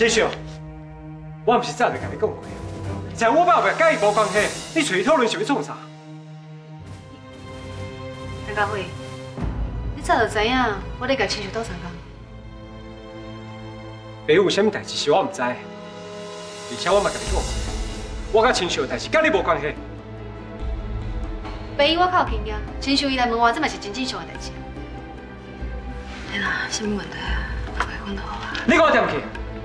先生，我唔是早就甲你讲过，在我爸爸甲伊无关系，你找伊讨论是要创啥？ 陈家辉，你早就知影我咧甲亲像斗相共。 爸有啥物代志是我唔知，而且我嘛甲你讲过，我甲亲像的代志甲你无关系。 爸我较有经验，亲像伊来问我，这嘛是真正常的代志。你若什么问题啊？快快问就好啊。 你给我点去！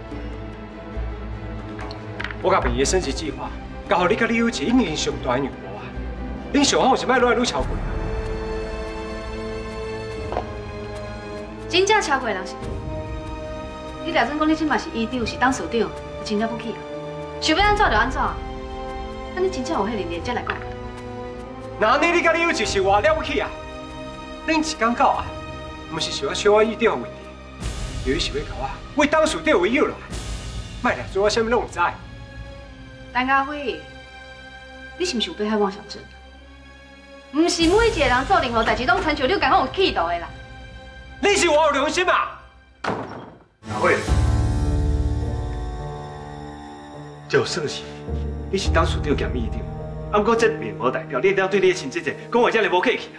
我甲病院升级计划，交互你甲李有志应应上大的任务啊！恁上好是莫愈来愈超过啊！ 真正超过的人是你。你俩真讲你即嘛是医长，是当所长，真了不起啊！想要安怎就安怎，那你真正有迄能力才来讲。 那安尼你甲李有志是偌了不起啊？恁一讲到啊，毋是想要小我医长的问题，就是想要甲我为当所长围绕落来，莫来做我啥物拢唔知。 陈家辉，你是毋是有被害妄想症？毋是每一个人做任何代志拢亲像你咁讲有企图的啦。 你是我有良心啊！ 阿辉，就算是你是当所长兼医长，啊，不过这并无代表你一定要对你的亲戚者讲话遮尔无客气啊。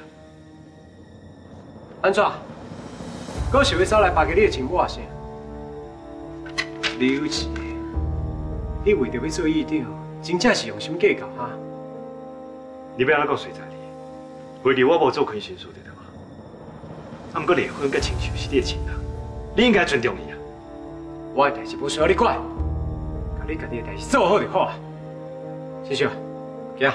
安怎？我想要走来巴结你的情我先。李有志，你为着要做医长，真正是用心计较哈？ 你要安怎讲随在你？为了我无做亏心事对吗？啊，不过离婚甲亲像是你的亲人，你应该尊重伊啊。 我的代志不需要你管，甲你家己的代志做好就好啊。先生，行。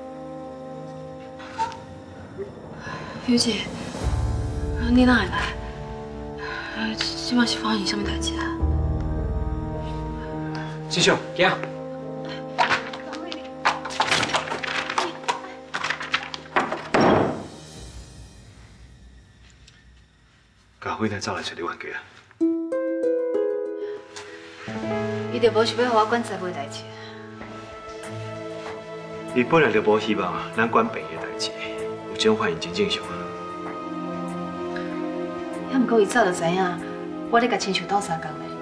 表姐，你哪会来？即摆是发生什么代志啊？ 先生，行。 家辉才走来找你冤家啊！ 伊就无想要互我管财务的代志。 伊本来就无希望咱管病的代志，有这种反应真正常啊。 也毋过伊早就知影我咧甲亲像斗相共咧，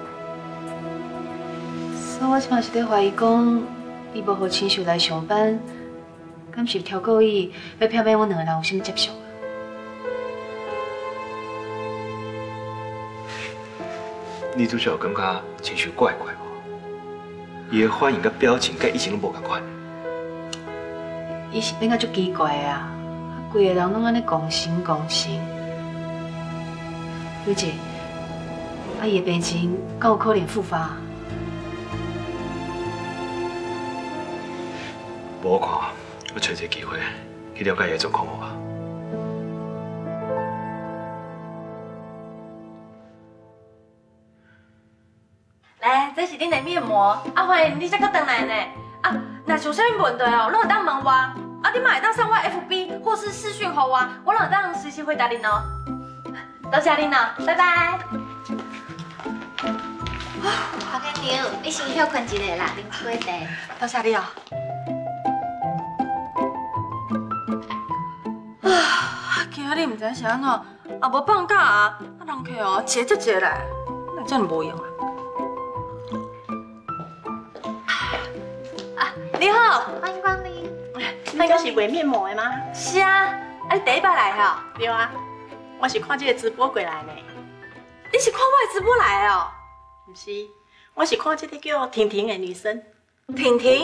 所以我即摆是咧怀疑讲，伊无互亲像来上班，敢是挑故意要骗骗阮两个人有啥物接触啊？ 你拄则有感觉亲像怪怪无？伊的反应甲表情甲以前拢无共款。 伊是变甲足奇怪的啊！规个人拢安尼讲神讲神。表姐，伊的病情敢有可能复发？ 无我看，我找一个机会去了解伊的状况好吧？ 来，这是恁的面膜，啊，欢迎你才搁回来呢。啊，若是有啥物问题哦，拢会当问我，啊，你嘛会当上我 FB 或是私讯给我，我拢会当随时回答恁哦。多谢恁哦，拜拜。 好紧张，你先休困一下啦，啉一杯茶。 多谢你哦。啊，今仔日唔知是安怎，啊无放假啊，人客哦坐足济咧，那真无用啊。你好， 欢迎光临。 那个是画面膜的吗？ 是啊，啊你第一摆来吼？ 对啊，我是看这个直播过来的。 你是看我的直播来的哦？ 不是，我是看这个叫婷婷的女生。 婷婷，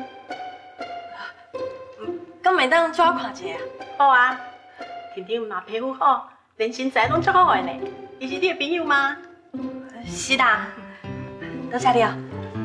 敢袂当叫我看一下？ 好啊，婷婷嘛皮肤好，连身材拢足好的呢。伊是你的朋友吗？ 是啦，多谢你哦。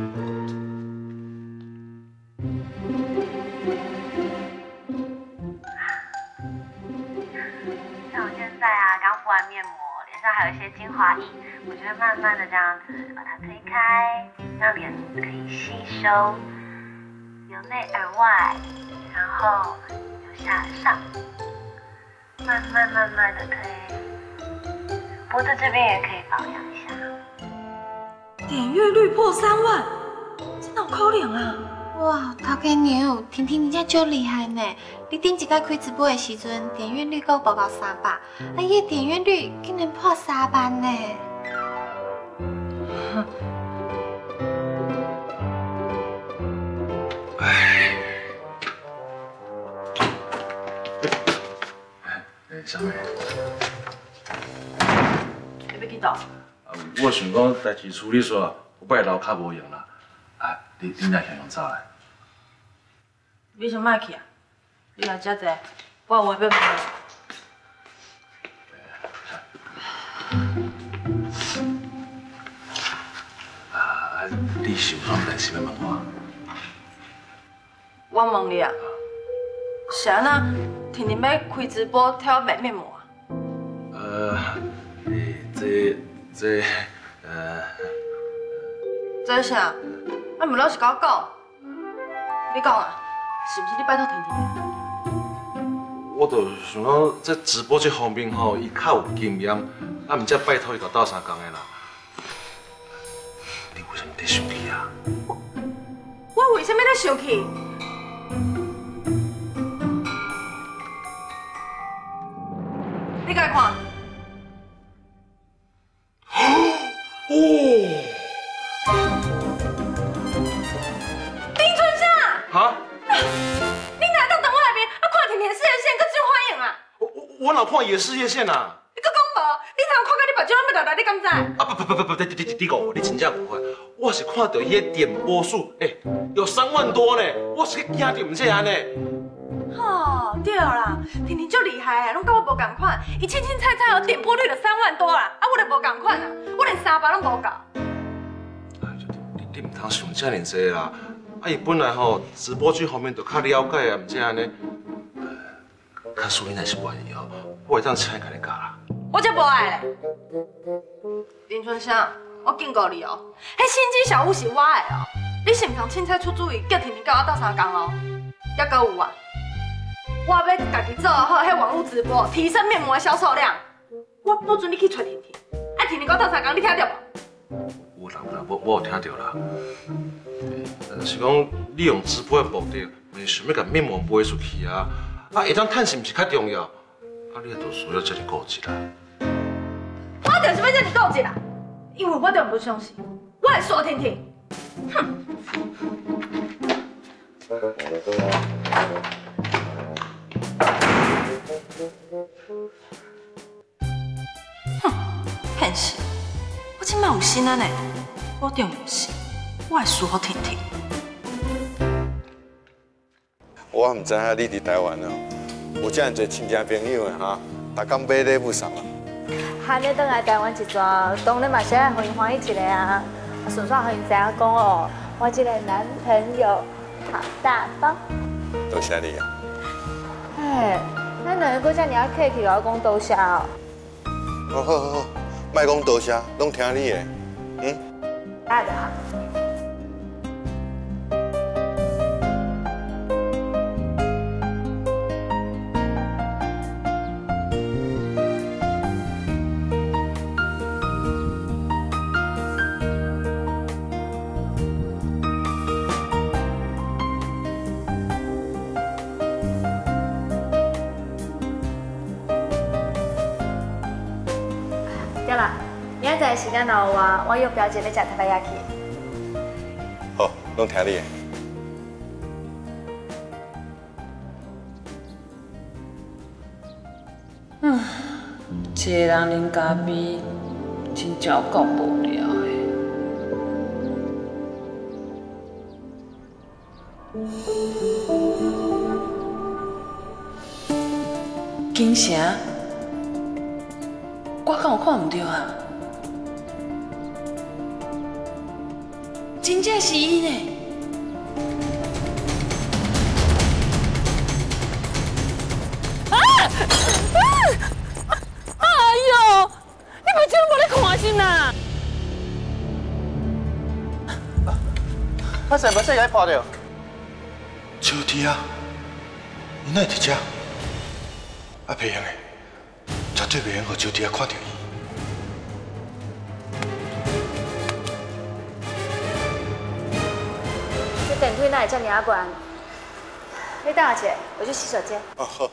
像我现在啊，刚敷完面膜，脸上还有一些精华液，我就会慢慢的这样子把它推开，让脸可以吸收，由内而外，然后由下而上，慢慢的推，脖子这边也可以保养一下。 点阅率破3万，真的有可能啊！ 哇，头家娘，婷婷你真足厉害呢！你顶一届开直播的时阵，点阅率够报到300，伊的点阅率竟然破3万呢！ 啥物？ 你要去倒？ 我想讲代志处理煞，我摆楼骹无用啦。啊，你哪向用走来？ 你想卖去啊？你来遮坐，我有话要问你。 你是有啥代志要问我？ 我问你啊，是安那天天要开直播挑卖面膜啊？这啥？啊，毋老实甲我讲，你讲啊，是毋是你拜托甜甜的？ 我就想讲，这直播这方面吼，伊较有经验，啊，毋则拜托伊甲斗相共的啦。你为什么在生气啊？ 我为什么在生气？你家看。 哦。 丁春夏。 哈？ 你哪当等我下面啊？看甜甜事业线，搁真欢迎啊！ 我哪看伊的事业线啊？ 你搁讲无？你头看到你目睭要流泪，你敢知？ 啊不，你讲我，你真正误会。我是看到伊的点播数，有3万多呢，我是惊到唔这安尼。 哦，对啦，甜甜足厉害的，拢甲我无共款。伊清清菜菜哦，点播率就3万多啦，啊，我就无共款啊，我连300拢无够。 你唔通想遮尔济啦！啊，伊本来吼直播这方面就较了解啊，唔这安尼。假使你若是愿意哦，我会当请伊甲你教啦。 我才无爱咧，林春香，我警告你哦，迄心机小屋是我的哦，你是唔通凊彩出主意，叫甜甜甲我斗相共哦。还阁有啊，我要家己做好迄网络直播，提升面膜的销售量。我不准你去找甜甜，啊甜甜甲我斗相共，你听到无？ 有啦，我有听到啦。是讲你用直播的目的，是想要甲面膜卖出去啊？啊，会当趁是毋是较重要？啊，你就需要这么顾忌啦。 我就是要这么顾忌啦，因为我就不相信，我会输甜甜。哼！哼，骗死！我即摆有心啊呢，我重要是，我会输好甜甜。 我唔知影你伫台湾哦，有遮尔多亲戚朋友的哈，逐工买礼物送啊。 汉你倒来台湾一转，当然嘛是爱互伊欢喜一个啊，顺便互伊知影讲哦，我这个男朋友好大方。 多谢你啊。 嘿，咱两个搁遮尔啊客气，我讲多谢哦。 好，莫讲多谢，拢听你的， 好的好。对啦，明仔载时间若有啊，我约表姐要食塔拉亚去。 好，拢听你的。 一个人啉咖啡，真正有够无聊的。金城，我敢有看唔对啊？真正是伊呢！哎呦，你目睭无咧看心呐？ 我是要甲你拍着。 秋弟啊，你哪会伫遮？啊，袂用的，绝对袂用互秋弟啊看到伊。 这电梯哪会这么啊关？你等下姐，我去洗手间。 哦，好。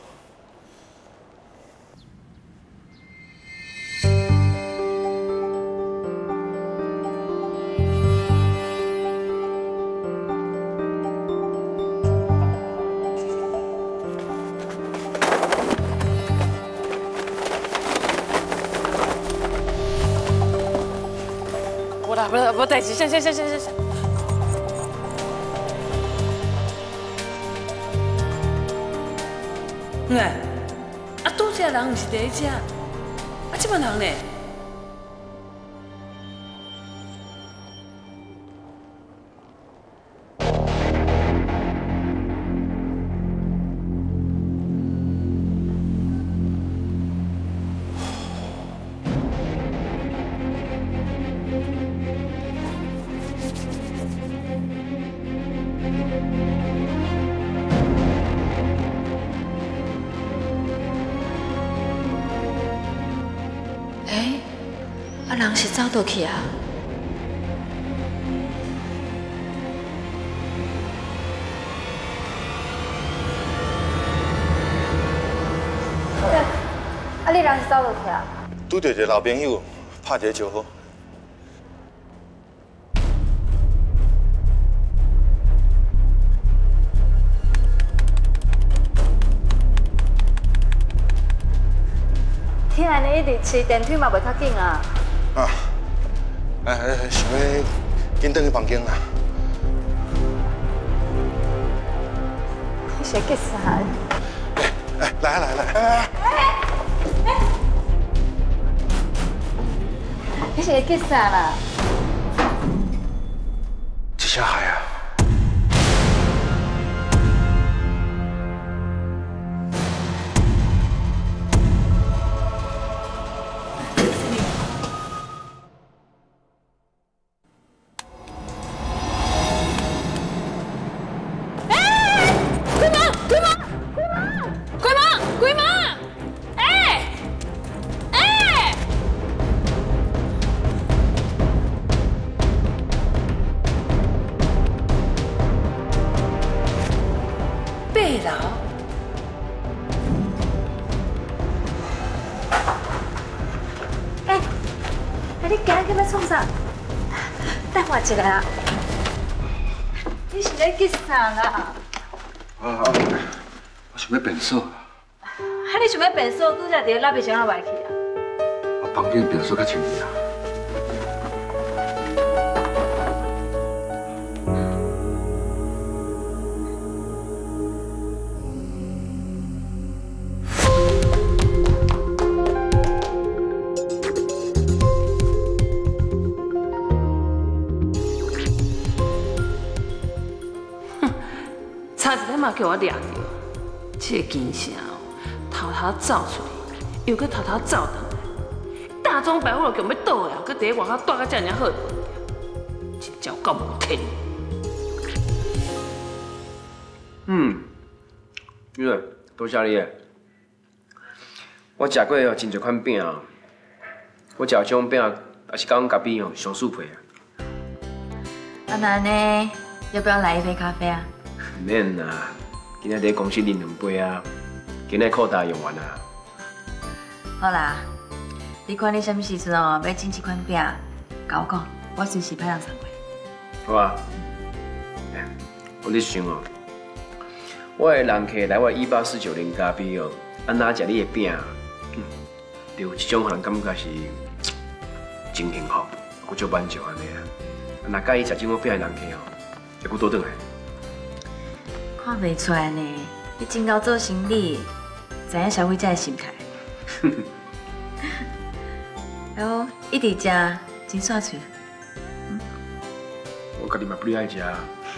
啦，无代志，行。哎，啊，拄只人毋是第一只，啊，这么人呢？ 人是走倒去啊？ 啊，你人是走倒去啊？ 拄到一个老朋友，拍一个招呼。 听安尼一直骑电梯嘛，袂较紧啊。 啊，想要紧转去房间啦。 你是结啥？ 来。 你是结啥啦？ 一只海啊！ 你今日要创啥？等我一下啊！你是咧去啥啦？ 我想要变数。 你想要变数，拄则伫蜡笔箱内去啊？ 我房间变数较清气啊。 差一点嘛叫我抓到，这个奸声哦，偷走出去，又搁偷走回来，大庄百货就强要倒啊，搁伫外口住甲遮尔好，真正有够无天。 雨润，多谢你诶。我食过哦真侪款饼哦，我食这种饼也是甲阮隔壁哦上速配啊。 那安尼，要不要来一杯咖啡啊？ 唔免啦，今仔伫公司啉2杯啊，今仔扣打用完啊。 好啦，你看你什么时阵哦要整这款饼，甲我讲，我随时派人送过。 好啊。我咧想哦，我的人客来我18490咖啡哦，安那食你的饼，就有一种互人感觉是真幸福，佫足满足安尼啊。若介意食这种饼的人客哦，会佫倒转来。 看袂出来呢，你真够做生意，知影消费者的心态。还有一直食，真煞嘴。 我家己嘛不哩爱食。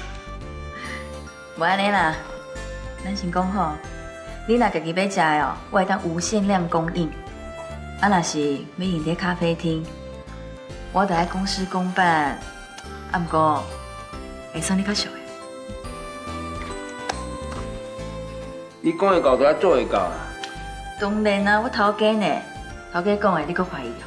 无安尼啦，咱先讲好，你若家己要食的哦，我会当无限量供应。啊，若是要用伫咖啡厅，我得爱公事公办。啊，不过会算你较俗的。 你讲会到，就要做会到啦。 当然啊，我头家呢，头家讲的你阁怀疑哦。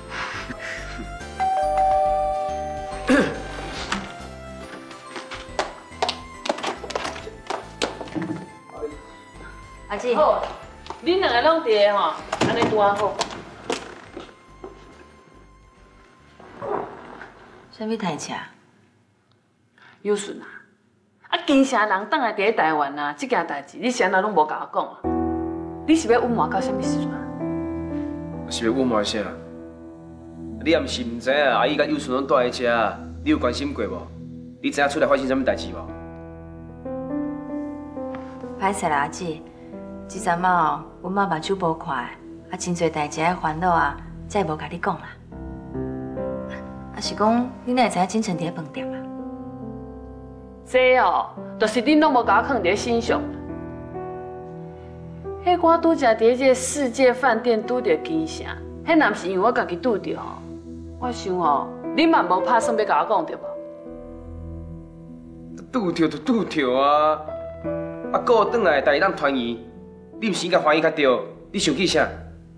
阿姊， 好，恁两个拢伫个吼，安尼拄啊好。 啥物代志？ 有顺啊，金城人等来伫咧台湾啊，这件代志你是安那拢无甲我讲啊？你是要隐瞒到什么时阵啊？ 是要隐瞒啥？你也毋是毋知啊，阿姨甲幼顺拢住在遮， 你有关心过无？你知影厝内发生什么代志无？ 歹势啦，阿姊，这阵仔哦，阮妈目睭无快，真侪代志爱烦恼啊，才会无甲你讲啦。啊是讲，你哪会知影金城伫咧饭店啊？ 这哦，就是恁拢无甲我放伫心上。迄我拄则伫这世界饭店拄着金城，迄若毋是因为我家己拄着吼，我想吼，恁嘛无拍算要甲我讲着无？ 拄着就拄着啊！啊，过转来带伊当团圆，你毋是应该欢喜较对？你生气啥？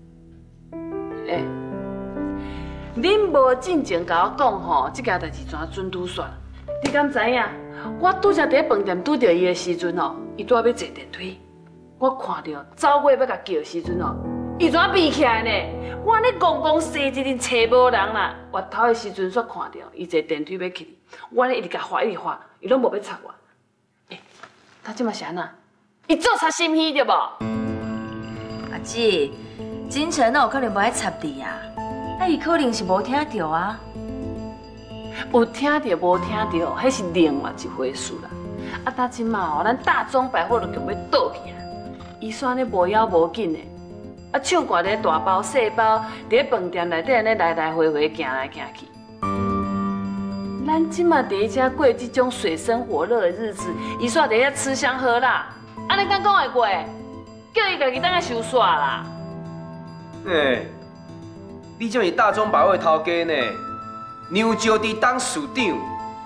恁无进前甲我讲吼，这件代志怎准拄煞？你敢知影？我拄则伫饭店拄着伊的时阵哦，伊拄要坐电梯，我看到走过要甲叫的时阵哦，伊怎变起来呢？我咧戆戆踅一阵找无人啦，越头的时阵煞看到伊坐电梯要去，我咧一直甲发，伊拢无要插我。他即嘛是安那？伊做贼心虚着无？ 阿姊，金城哪有可能无爱插你啊？啊，伊可能是无听到啊。 有听到无听到，迄是另外一回事啦。啊，呾即嘛哦，咱大中百货就强要倒去啊！伊煞安尼无妖无紧的，啊，唱歌咧大包细包，伫咧饭店内底安尼来来回回行来行去。咱即马伫遮过这种水深火热的日子，伊煞伫遐吃香喝辣，安尼敢讲会过？叫伊家己当个收煞啦。 你这是大中百货的头家呢，牛招伫当市长。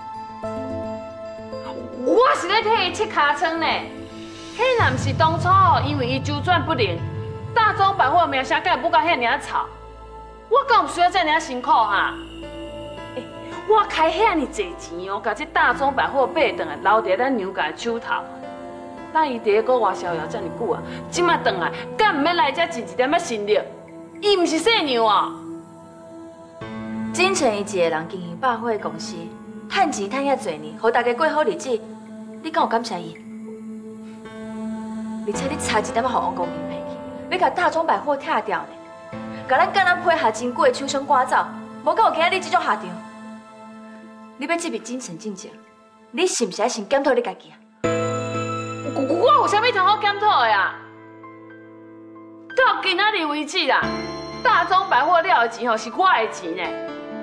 我是咧替伊切尻川呢。迄若毋是当初因为伊周转不灵，大中百货名声敢会不甲遐尔吵？我敢有需要遮尔辛苦哈？我开遐尼济钱哦，甲这大中百货买转来，留伫咱娘家手头。咱伊伫咧国外逍遥遮尼久啊，即马转来，敢毋免来遮尽一点仔心力？伊毋是细娘啊！ 金城伊一个人经营百货公司，趁钱趁遐侪年，互大家过好日子，你敢有感谢伊？而且你差一点仔互王公平骗去，要甲大中百货拆掉呢，甲咱甲咱配合真久的手声赶走，无敢有今仔日这种下场。你要这笔金城进前，你是毋是爱先检讨你家己啊？ 我有啥物通好检讨的啊？到今仔日为止啦，大中百货了的钱吼是我的钱呢。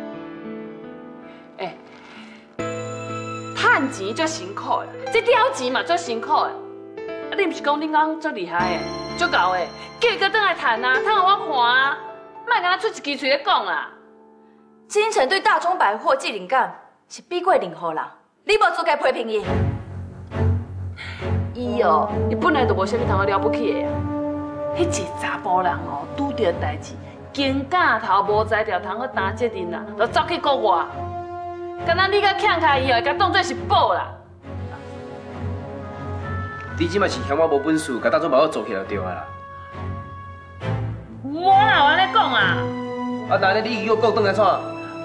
趁钱足辛苦的，这了钱嘛足辛苦的。啊，你毋是讲恁公足厉害的，足够的，叫伊搁转来趁啊，趁互我看啊，莫甲咱出一支嘴咧讲啦。 金城对大中百货这灵感是比过任何人，你无资格批评伊。 伊哦，伊本来就无啥物通了不起的啊。迄一查甫人哦，拄着代志，肩胛头无才调，通去担责任啦，就走去国外。敢若你甲欠开伊哦，会甲当作是宝啦。 你即嘛是嫌我无本事，甲大中百货做起来就对啊啦。 我哪有安尼讲啊？ 啊，那你叫我倒转来创？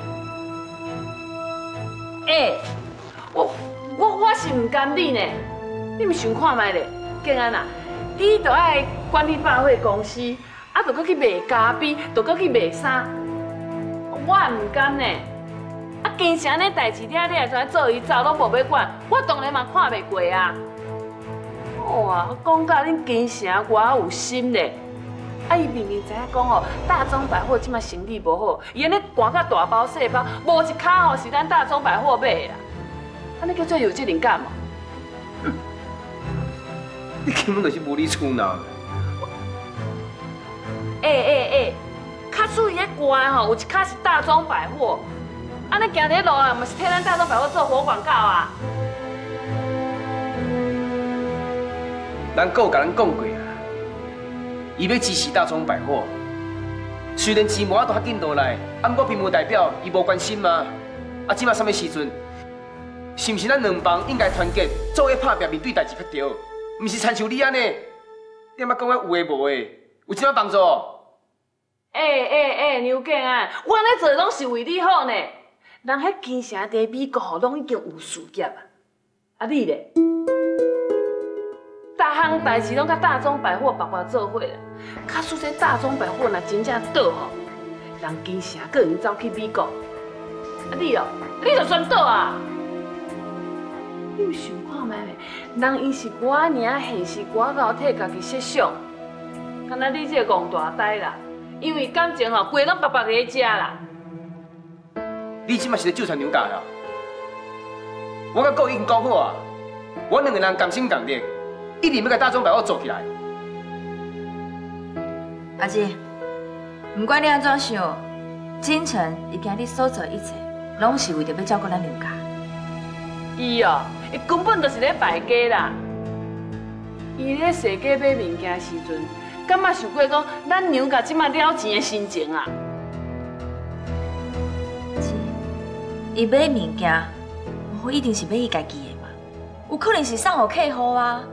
我是唔甘你呢。你咪想看卖咧，竟然啊，你都爱管理百货公司，啊，就搁去卖咖啡，就搁去卖衫，我唔甘呢。啊，经常呢代志，你也知做伊走，拢无要管，我当然嘛看袂过啊。哇，讲到恁经常偌有心咧，啊，伊明明知影讲哦，大中百货即摆生意无好，伊安尼赶到大包细包，无一卡哦是咱大中百货买的啦，安尼叫做有责任感哦。 你根本就是无理取闹。 卡属伊咧乖吼，有一卡是大中百货，安尼行伫路啊，嘛是替咱大中百货做活广告啊。 咱有甲咱讲过啊，伊要支持大中百货，虽然钱无法度较紧倒来，啊，不过并无代表伊无关心嘛。啊，即马什么时阵？是毋是咱两方应该团结，做伙拍拼，面对代志较对？毋是参像你安尼，你妈讲个有诶无诶，有啥帮助？ 牛囝啊，我安尼做拢是为你好呢。人迄经常伫美国吼，拢已经有事业啊，啊你咧？大项代志拢甲大中百货爸爸做伙啦。假使这大中百货若真正倒吼，人经常个人走去美国， 你哦，你就选倒啊！你有想看觅咧？人伊是我尔现实，我甲替家己设想。敢若你这个戆大呆啦，因为感情吼，规拢白白在食啦。 你即嘛是咧纠缠牛大啊？我甲顾已经讲好啊，我两个人同心共力，一定要甲大众百货做起来。 阿姐，不管你安怎想，金城伊今日所做一切，拢是为着要照顾咱刘家。 伊哦，伊根本就是咧败家啦。伊咧踅街买物件时阵，敢捌想过讲咱娘家即马了钱的心情啊？ 伊买物件，我一定是买伊家己的嘛，有可能是送互客户啊。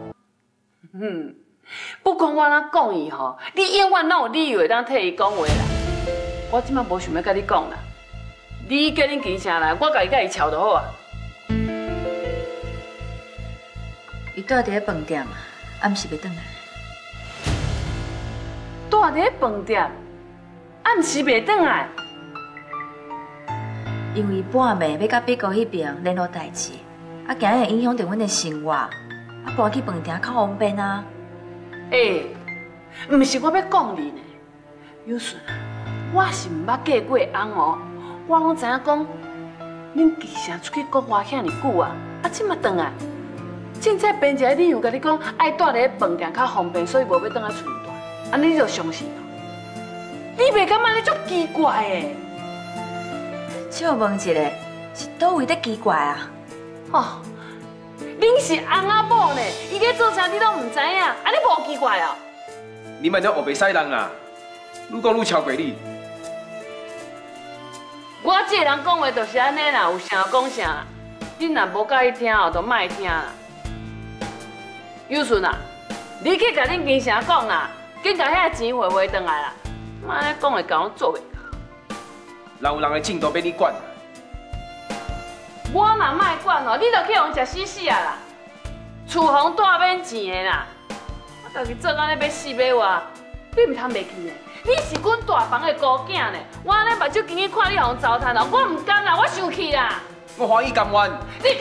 不管我哪讲伊吼，你永远拢有理由会当替伊讲话啦。我即马无想要甲你讲啦，你叫恁金城来，我家己甲伊吵就好啊。 伊住伫咧饭店，暗时袂转来。 住伫咧饭店，暗时袂转来。 因为半暝要甲碧哥迄边联络代志，啊，惊会影响到阮的生活，啊，搬去饭店较方便啊。 毋是我要讲你呢，有顺啊，我是毋捌嫁过翁哦，我拢知影讲，恁其实出去国外遐尼久啊，啊，即马转来，凊彩编一个理由甲你讲，爱住咧饭店较方便，所以无要转来厝住，安尼你就相信哦？你袂感觉你足奇怪的？ 借问一下，是倒位在奇怪啊？ 哦，恁是翁仔某呢，伊咧做啥你都唔知影，安尼无奇怪哦？ 你莫再学袂使人啦，愈讲愈超过你。 我这个人讲话就是安尼啦，有啥讲啥，恁若无介意听哦，就莫听啦。有顺啊，你去甲恁金城讲啦，紧甲遐钱汇回转来啦，莫安尼讲会甲我做袂。 人有人的进度要你管。 我嘛莫管哦，你著去互食死死啊啦！厝房住免钱的啦，我家己做安尼要死要活，你唔通袂去呢？你是阮大房的孤囝呢，我安尼目睭紧去看你互糟蹋哦，我唔甘啦，我生气啦！ 我欢喜甘愿。 你。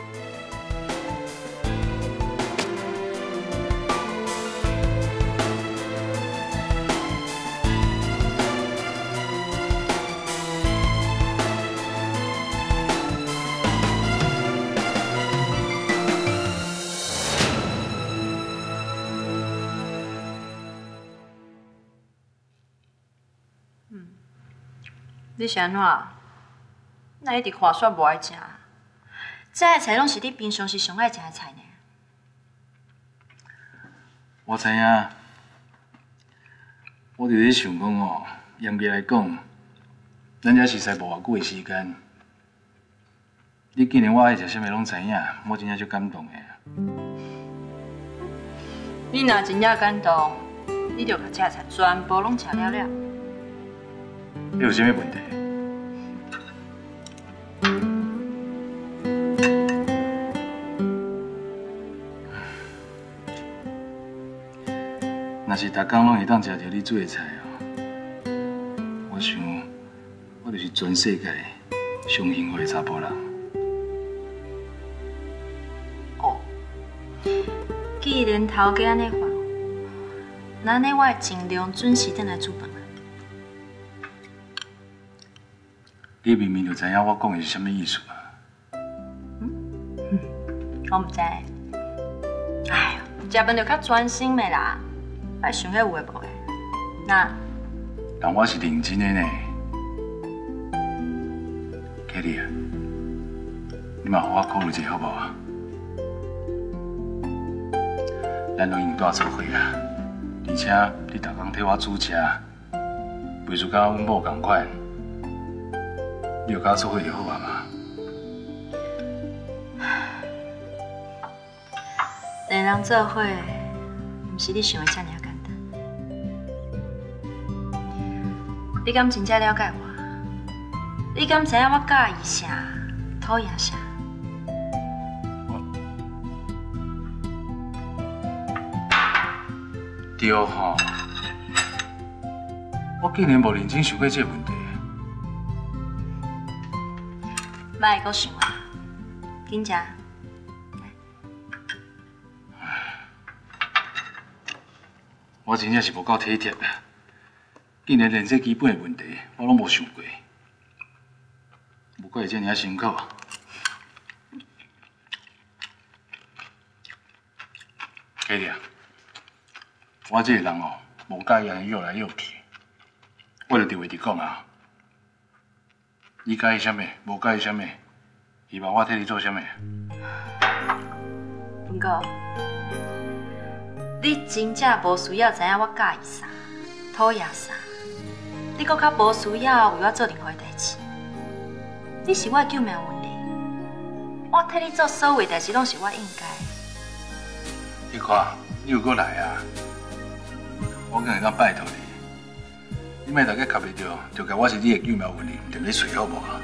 你是安怎？那一直看煞无爱食？这个菜拢是你平常时上爱食的菜呢。 我知影，我伫咧想讲哦，严格来讲，咱这实在无偌久的时间。你既然我爱食啥物拢知影，我真正足感动的。 你若真正感动，你就把这菜全部拢吃了了。 你有啥物问题？若是逐工拢会当食着你做的菜哦，我想我就是全世界上幸福的查甫人。 哦，既然头家安尼话，那安尼我会尽量准时转来煮饭。 你明明就知影我讲的是啥物意思啊？ 我唔知。哎呀，食饭就较专心的啦，别想遐有诶无诶。那， 但我是认真的呢。Kelly 啊，你嘛互我考虑一下好不好？咱拢已经住做伙啊，而且你逐工替我煮食，袂输甲阮某同款。你有甲我做伙就好啊嘛。 两人做伙，毋是你想的遮尔简单。你敢真正了解我？你敢知影我介意啥，讨厌啥？ 对吼，我竟然无认真想过这个问题。 莫阁想啊，紧食。 我真正是无够体贴啊！竟然连这基本的问题我拢无想过，不怪会这尔辛苦啊！兄弟啊，我这个人哦，无介意安尼摇来摇去，我就直话直讲啊。你介意啥物？无介意啥物？希望我替你做啥物？ 文哥，你真正无需要知影我介意啥、讨厌啥，你搁较无需要为我做任何代志。你是我的救命恩人，我替你做所有代志拢是我应该。 你看，你又搁来啊！我敢会当拜托你，你莫大家卡袂着，就甲我是你的救命恩人，踮咧找好无啊？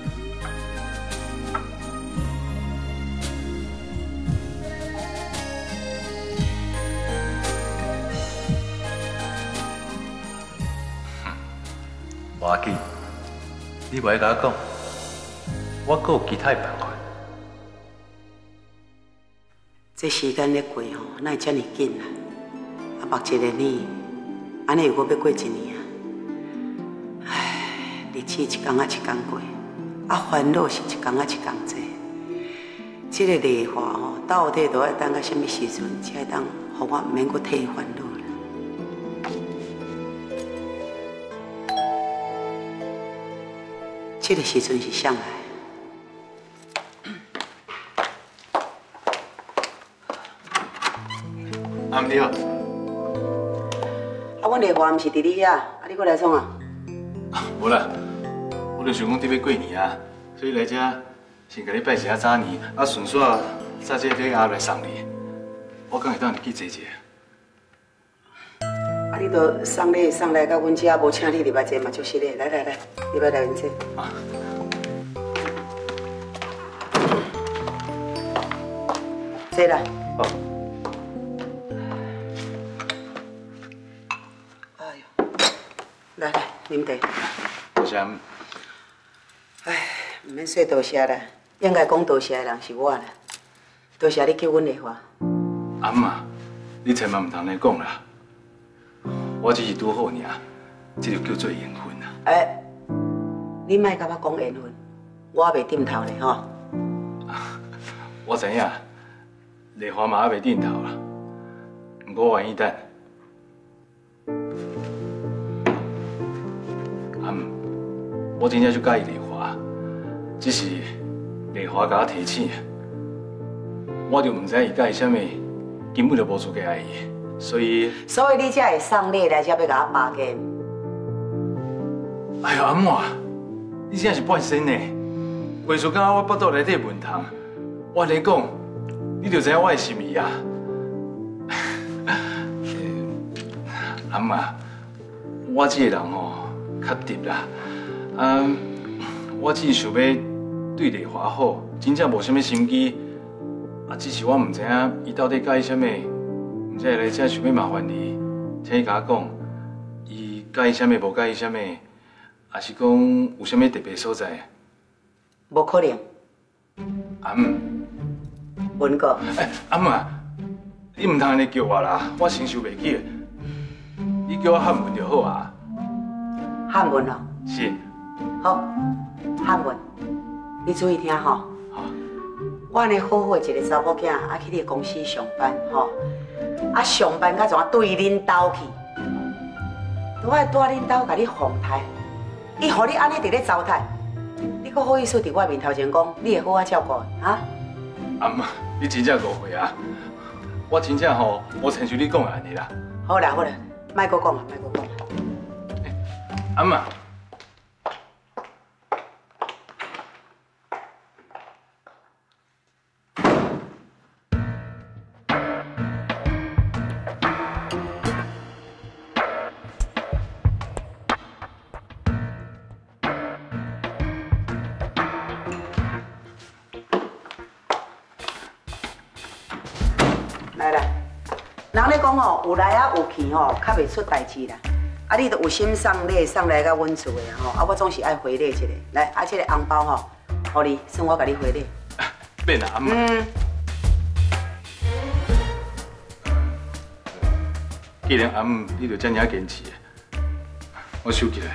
无要紧，你袂甲我讲，我阁有其他办法。 这时间咧过吼，哪会遮尔紧啊？啊，目一个年，安尼又搁要过一年啊！唉，日子一天啊一天过，啊烦恼是一天啊一天多。这个丽华吼，到底都要等到什么时阵，才会当互我毋免搁替伊烦恼啦？这个时阵是谁来？ 阿姆你好。 啊，阮丽华毋是伫你遐，啊，你过来创啊？ 无啦，我就想讲伫要过年啊，所以来遮先甲你拜一下早年，啊顺续早这礼盒来送你。我敢会当入去坐坐。 啊，你都送礼送来到阮遮，无请你入来坐嘛，足失礼。来来来，入来阮坐。 啊。 坐啦。 好。 来来，啉茶。 多谢阿姆。 唉，唔免说多谢啦，应该讲多谢的人是我啦。多谢你救阮丽华。 阿姆啊，你千万唔通安尼讲啦。我只是拄好尔，这就叫做缘分啦。 哎，你莫甲我讲缘分，我还袂点头呢吼。 我知影，丽华嘛还袂点头啦，不过我愿意等。阿姆，我真正就介意丽华，只是丽华甲我提醒，我就唔知伊介意啥物，根本就无资格爱伊，所以你才会送礼来，才要甲我巴结。 哎呀，阿姆啊，你真是半仙呢！话说刚刚我腹肚内底问汤，我来讲，你就知影我的心意啊。阿姆啊，我这个人吼较直啦，我只是想要对丽华好，真正无啥物心机。只是我唔知影伊到底介意啥物，唔知来这想要麻烦你，请你甲我讲，伊介意啥物，无介意啥物，还是讲有啥物特别所在？ 无可能。 阿姆， 文哥。 阿姆啊，你唔通安尼叫我啦，我承受袂起。你叫我汉文就好啊。 汉文哦。 是。 好，汉文，你注意听吼。 好。 我安尼好好一个查某囝，去你公司上班吼，上班到怎对恁兜去？我爱带恁兜甲你奉台，伊互你安尼伫咧糟蹋，你阁好意思伫我面头前讲，你会好好照顾啊？ 阿姆，你真正误会啊！我真正吼，无亲像你讲的安尼啦。 好啦好啦，莫阁讲啦，莫阁讲啦。 阿姆。 来啦，人咧讲吼，有来啊有去吼，较袂出代志啦。你都有心送礼送来到阮厝的吼，我总是爱回礼一个。来，这个红包吼， 互你，算我甲你回礼。 免啦，阿姆。既然阿姆你就这么坚持，我收起来。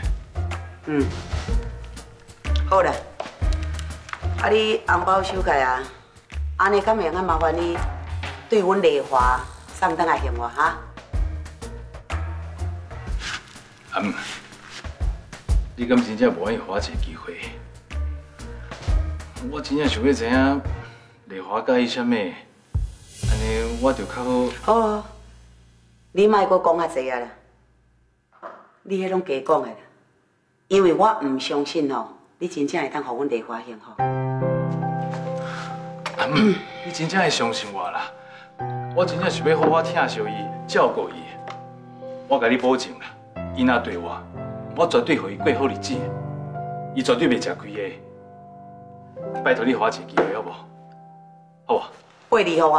好啦，啊你红包收起来啊，安尼敢会用麻烦你对阮丽华送转来还我哈？ 阿姆，你敢真正无愿意花一个机会？我真正想要知影丽华介意啥物，安尼我就较好。 好，你莫阁讲遐济啊啦，你迄拢假讲的啦，因为我唔相信吼，你真正会当互阮丽华幸福。 阿姆，你真正会相信我啦？我真正想要好好疼惜伊，照顾伊。我甲你保证啦，伊若对我绝对互伊过好日子，伊绝对袂吃亏的。拜托你给我一个机会好不？好不？ 八字互我。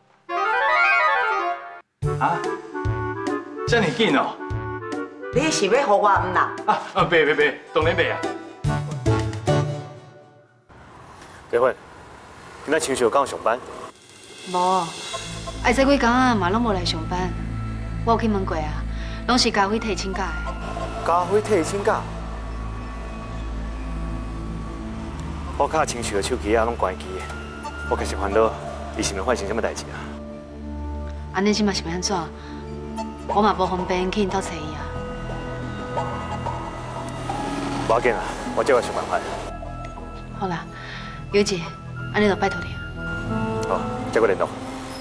啊？这么紧哦？ 你是要互我唔啦？ 袂，当然袂啊。 结婚，今仔亲戚有敢上班？ 无，哎，这几工啊嘛拢无来上班。我有去问过啊，拢是家辉替请假的。 家辉替请假？我卡亲戚的手机啊拢关机的，我开始烦恼，伊是毋是发生什么代志啊？ 安尼即嘛是要安怎？我嘛无方便去因兜找伊啊。 无要紧啊，我照我想办法。 好啦，尤姐，安尼就拜托你啊。 好，再过联络。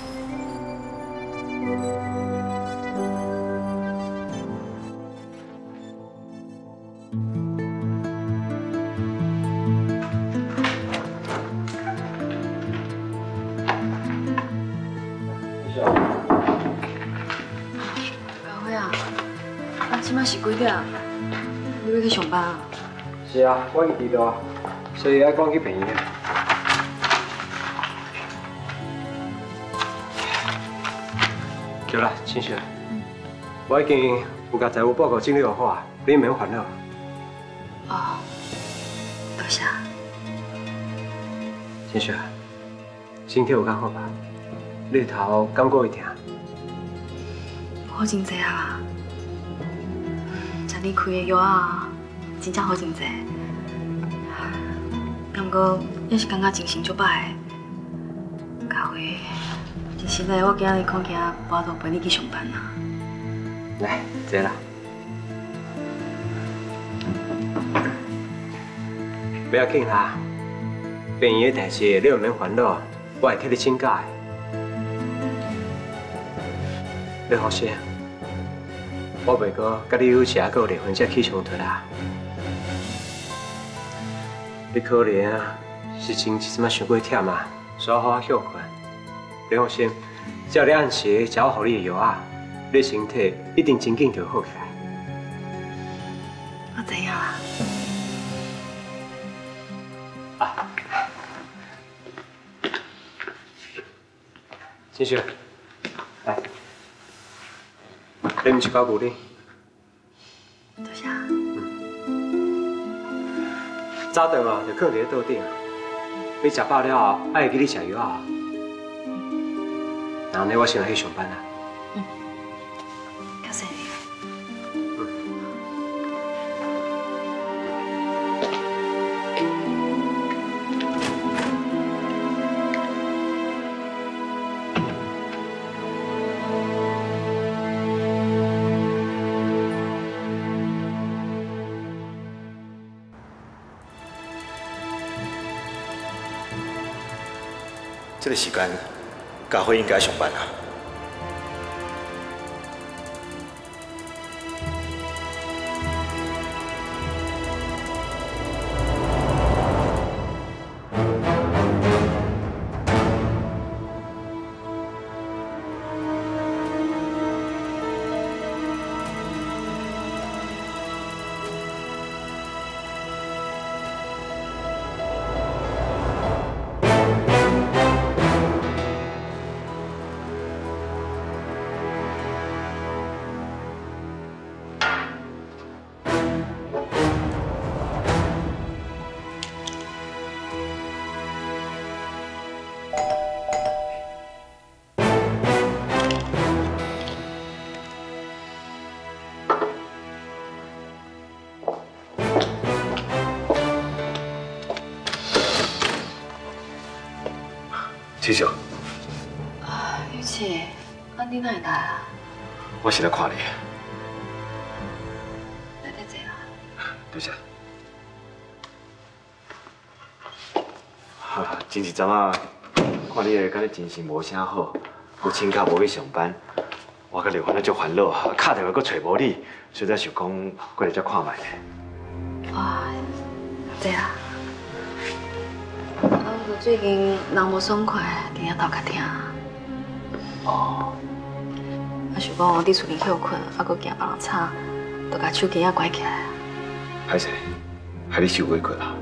即摆是几点？你要去上班啊？ 是啊，我去知道啊，所以爱赶去病院。对啦，亲戚，我已经有甲财务报告整理好啊，你免烦恼。 哦，多谢。 亲戚，身体有较好吧？你头感觉会痛？ 好真济啊！你开的药啊，真正好真济。不过也是感觉精神足歹的。家辉，真实在我今日看起无法度陪你去上班啊。 来，坐啦。不要紧啦，病院的代志你唔免烦恼，我会替你请假的。你放心。我袂阁甲你有时啊，阁有离婚才起冲突啦。你可能啊是前一阵仔伤过忝啊，所以好好休困。你放心，只要你按时食我予你的药啊，你身体一定真紧就好起来。 我知影啦。 啊，继续，来。你唔是搞牛奶？ 多谢。 早顿哦，就放伫咧桌顶。你食饱了后，爱记你食药啊。然后呢，我先来去上班啦。 谢谢你。 这个时间，家辉应该上班啊。 七叔， 玉琪，你哪会来啊？ 我是来看你。 来得坐啦。 多谢。前一阵啊，看你个敢若精神无啥好，又请假无去上班，我甲丽芬足烦恼，打电话阁找无你，所以才想讲过来遮看卖咧。 哇，坐啦。我最近人无爽快，今日头壳疼。 哦。 我想讲，伫厝里休困，还阁惊别人吵，就甲手机关起来。 歹势，害你受委屈啦。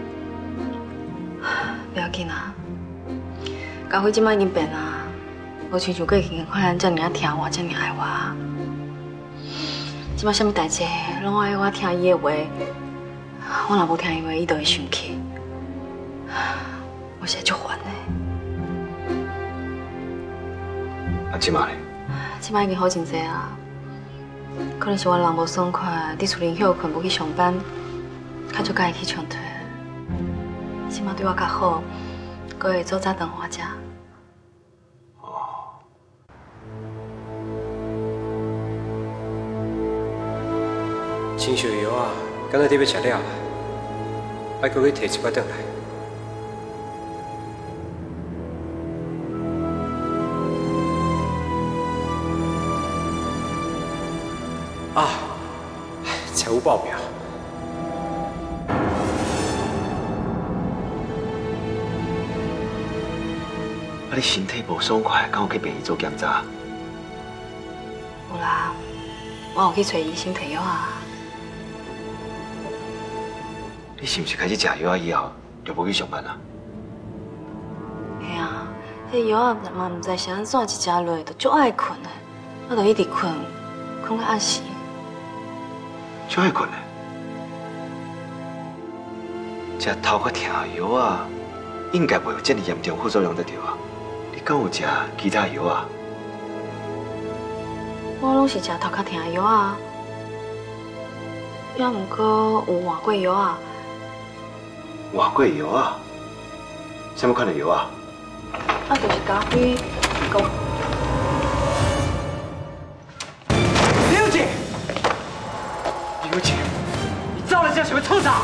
不要紧啊，家辉即摆已经变啊，无亲像过去款遮尔啊疼我，遮尔爱我。即摆啥物代志，拢爱我听伊的话。我若无听伊话，伊就会生气。我现在足烦的。 啊，即摆咧？ 即摆已经好真济啊，可能是我人无爽快，伫厝里休困，无去上班，较少甲伊去冲突。即摆对我较好，阁会做早顿我食。 亲像药啊，敢若你要吃了，爱阁去摕一罐转来。啊，财务报表。 你身体无爽快，敢有去病院做检查？ 有啦，我有去找医生摕药啊。 你是毋是开始食药啊以后就无去上班啊？ 嘿啊，迄药啊嘛毋知是安怎一食落，就足爱困的，我就一直困，困到暗时。 足爱困的？食头壳疼的药啊，应该袂有这么严重副作用得着啊？你敢有食其他药啊？ 我拢是食头壳疼的药啊，也毋过有换过药啊。 换过药啊？什么款的药啊？ 啊，就是家辉讲。 刘姐，刘姐，你造了这什么臭傻？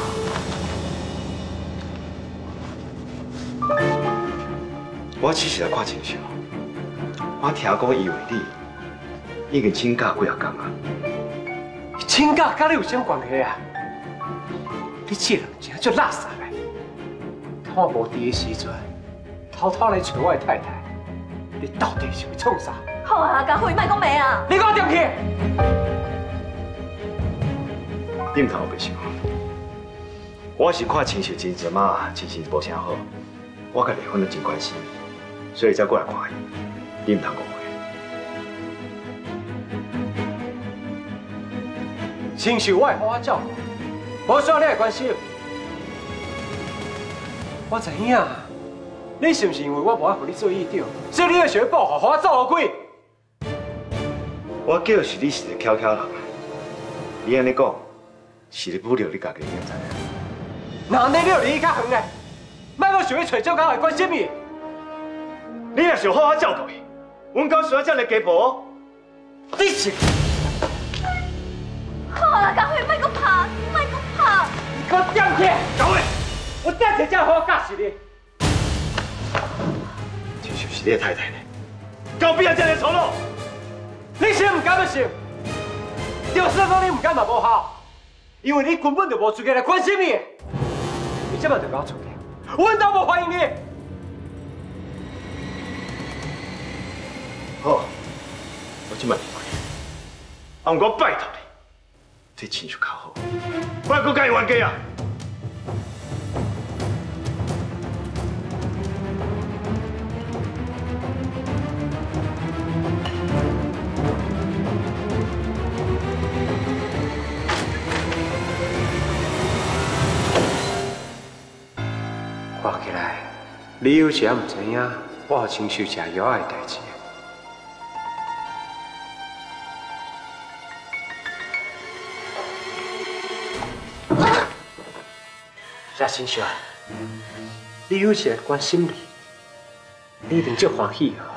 我只是来看亲像，我听讲以为你已经请假几啊天啊？ 请假甲你有啥关系啊？你这人真足垃圾的！看我无伫的时阵，偷偷来找我的太太，你到底是要创啥？ 好啊，家辉，莫讲咩啊！ 你给我点去！ 你唔通有白想，我是看亲像真阵啊，精神无啥好，我甲丽芬都真关心，所以才过来看伊。你唔通误会。 亲像我会好好照顾，无需要你来关心。我知影，你是毋是因为我无爱互你做议长，所以你要想要报复，互我走路鬼？ 我叫是你是个巧巧人，你安尼讲，是你侮辱你家己，你知影？ 那安尼你就离较远嘞，莫阁想要找这狗来关心伊。 你若想好好照顾伊，阮敢需要这样的家婆？ 你是。 好啊，家辉，莫阁拍，莫阁拍！ 你给我点去！家辉，我等下才好好教训你。 这就是你的太太呢？搞必要这样丑陋？ 你信唔敢就信，就算讲你唔敢嘛无效，因为你根本就无资格来关心伊。你这摆就甲我出去，阮都无欢迎你。 好，我即摆离开。啊，不过拜托你，对亲像较好，我还阁甲伊冤家啊！ 看起来，你有时也唔知影，我有亲手食药的代志。谢亲像，你有时会关心你， 你一定足欢喜啊！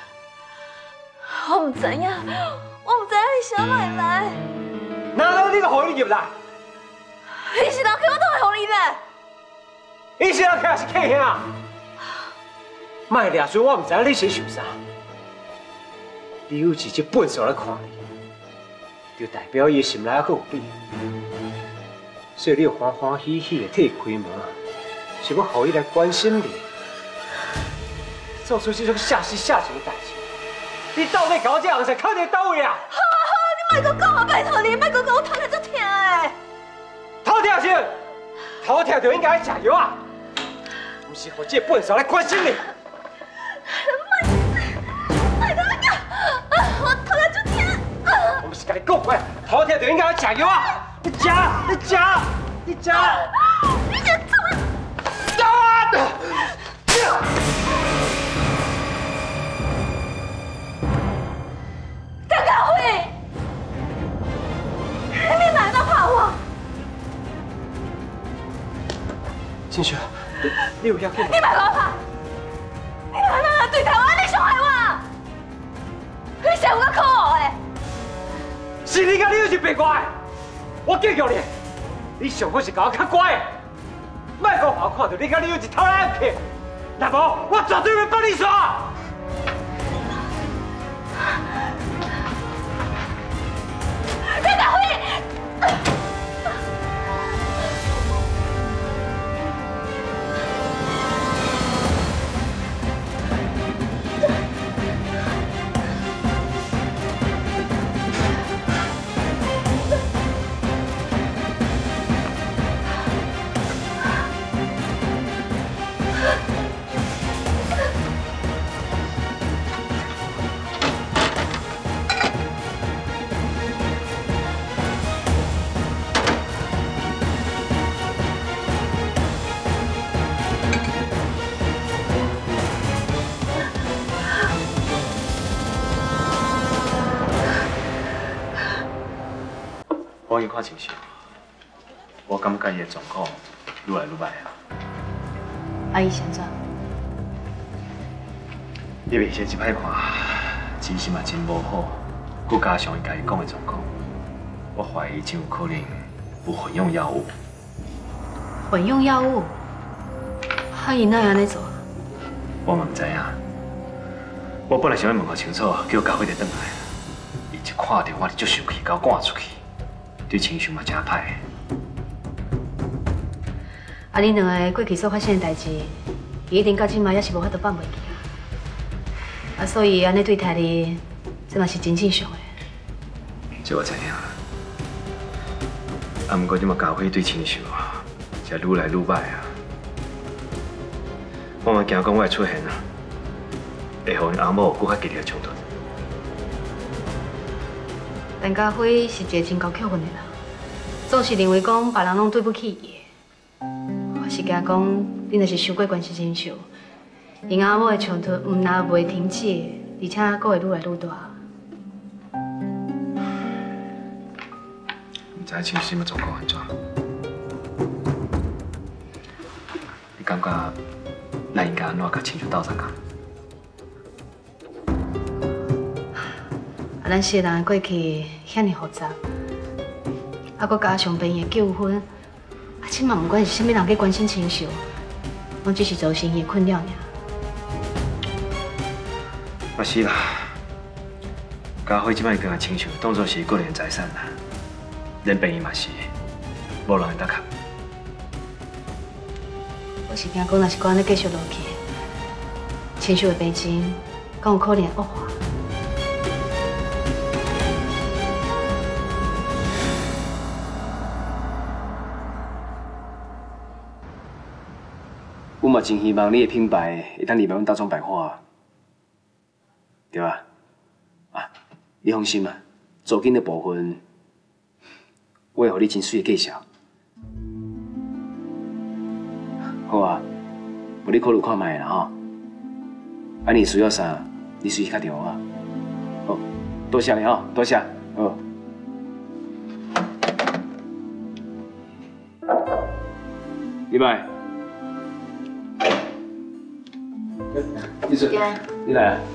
我唔知影，我唔知影你啥来来。 哪有你个互你入来？ 你是人客，我都会互你的。 你是人客还是客兄？莫掠出我唔知影你先受伤。你有一只笨手来看你，就代表伊心内还有你，所以你要欢欢喜喜的替伊开门，是要互伊来关心你。做出这种下死下情的代志，你到底搞这样子，靠在倒位啊？ 好啊好啊，你莫搁讲啊，拜托你，莫搁讲，我头壳足痛的。 头痛是？头痛就应该吃药啊，不是互这笨手来关心你。 莫跟我讲，我头壳足痛。 我不是跟你讲过，头痛就应该吃药啊！你吃，你吃，你吃。 你这怎么？张家辉，你哪能怕我？ 金雪，你有要紧吗？ 你别给我怕！你哪能对台湾你伤害我？你想我可恶的？ 是你甲你有是别乖，我教育你，你上好是甲我较乖的，莫讲我看到你甲你有一头烂去，若无我绝对会帮你耍。 张家辉！ 我已经看清楚，我感觉伊的状况愈来愈歹啊。 阿姨先怎？ 你面色真歹看，精神嘛真无好，佮加上伊家己讲的状况，我怀疑真有可能有混用药物。 混用药物？阿姨哪会安尼做？ 我嘛唔知影。我本来想要问个清楚，叫家辉得转来，伊一看到我，就生气，甲我赶出去。对情绪嘛真歹。 啊，恁两个过去所发生的代志，伊一定到今嘛也是无法度放袂记啊。啊，所以安尼对待你，这嘛是真正常的。 这我知影。啊，不过即马家辉对亲像才愈来愈歹啊。我嘛惊讲我的出现啊，会互因阿某更较激烈的冲突。 陈家辉是一个真够扣分的人，总是认为讲别人拢对不起伊。我是惊讲恁若是伤过关系真少，因阿某的冲突唔但袂停止，而且还会愈来愈大。 唔知亲什么状况安怎？你感觉咱应该安怎甲亲像斗相共？ 咱世人过去遐尼复杂，啊，佮加上病的纠纷，啊，即嘛不管是啥物人去关心亲像，拢只是造成伊的困扰尔。 嘛是啦，家辉即摆已经把亲像当作是个人财产啦，连病伊嘛是，无人会得看。 我是惊讲，若是搁安尼继续落去，亲像的病情，敢有可能恶化？ 我嘛真希望你的品牌会当入来阮大众百货，对吧？啊，你放心啊，租金的部分我会互你真水的介绍。好啊，无你考虑看卖啦吼。啊，你需要啥，你随时打电话。好，多谢你吼，多谢。好。礼拜。 你做，你来啊！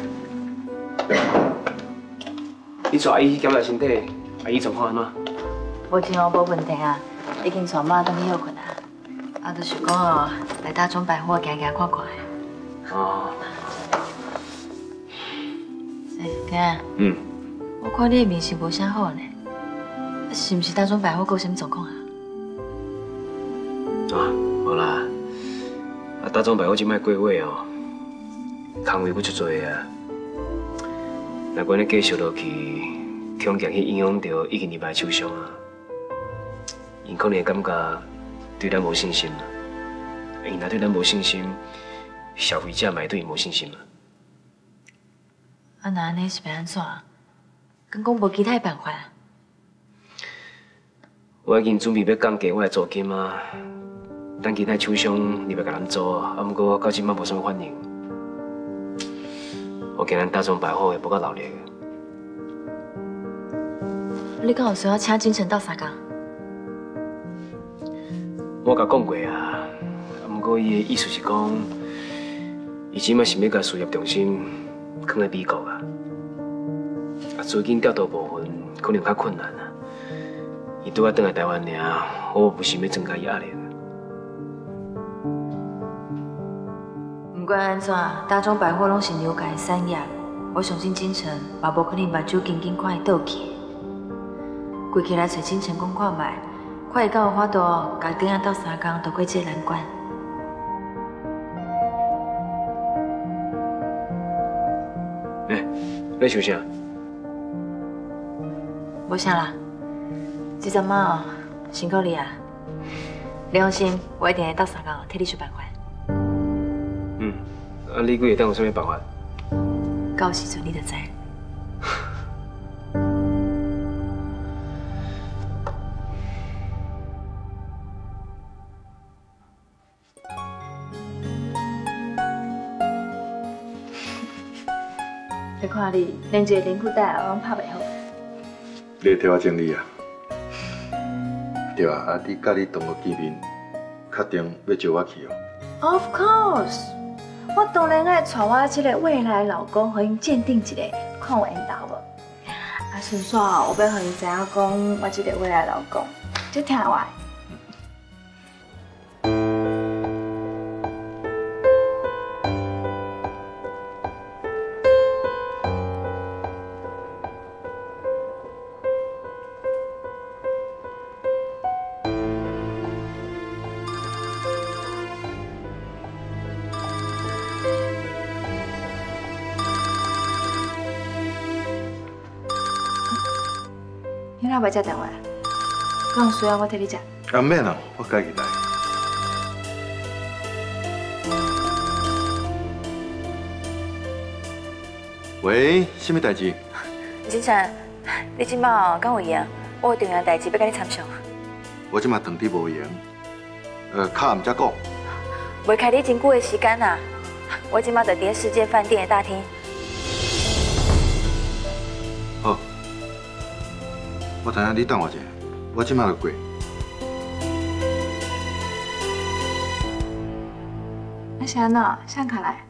你带阿姨检查身体，阿姨状况安怎？ 目前无问题啊，已经带妈回去休困啊。啊，就是讲哦，来大众百货行行看看的。 哦。 哎，哥。嗯。我看你的面色无啥好呢，是毋是大众百货有啥物状况啊？ 啊，无啦。啊，大众百货即摆过尾哦，工位佫足多啊。若果你继续落去，恐惊去影响到已经入来的厂商啊，因可能会感觉对咱无信心嘛。因若对咱无信心，消费者嘛会对伊无信心嘛。 啊，那安尼是要安怎？敢讲无其他办法啊？ 我已经准备要降低我的租金啊，等其他厂商入来甲咱租啊，不过到即摆无啥物反应。我惊咱大众百货会无够努力的。 你敢有需要请金城斗相共？ 我甲讲过啊，不过伊的意思是讲，伊即摆是要甲事业重心放在美国啊，资金调度部分可能较困难啊。伊拄仔转来台湾尔，我不想要增加伊压力。 不管安怎，大众百货拢是牛界的产业，我相信金城嘛无可能目睭紧紧看伊倒去。规起来找金城讲看卖，看伊敢有法度甲顶下斗相共渡过这个难关。 你想啥？ 无啥啦，这阵嘛哦，辛苦你啊！你放心，我一定会斗相共替你想办法。 啊，你几会当有啥物办法？ 到时阵你就知。你看你连一个连裤带也拢拍袂好。 你会替我整理啊？对啊，啊，你甲你同学见面，确定要招我去哦 ？Of course， 我当然爱带我这个未来老公，和因鉴定一下，看有缘投无。啊，顺便我要和因知影讲，我这个未来老公就听我的。你哪袂接电话？敢有需要我替你接？ 啊，免啦，我家己来。喂，什么代志？ 金城，你今摆敢有闲？我有重要代志要甲你参详。 我即马当地无闲，卡暗才讲。 袂开你真久的时间啊！我今摆在伫世界饭店的大厅。 好。我知影你等我一下，我即马就过。 那是安怎？谁卡来？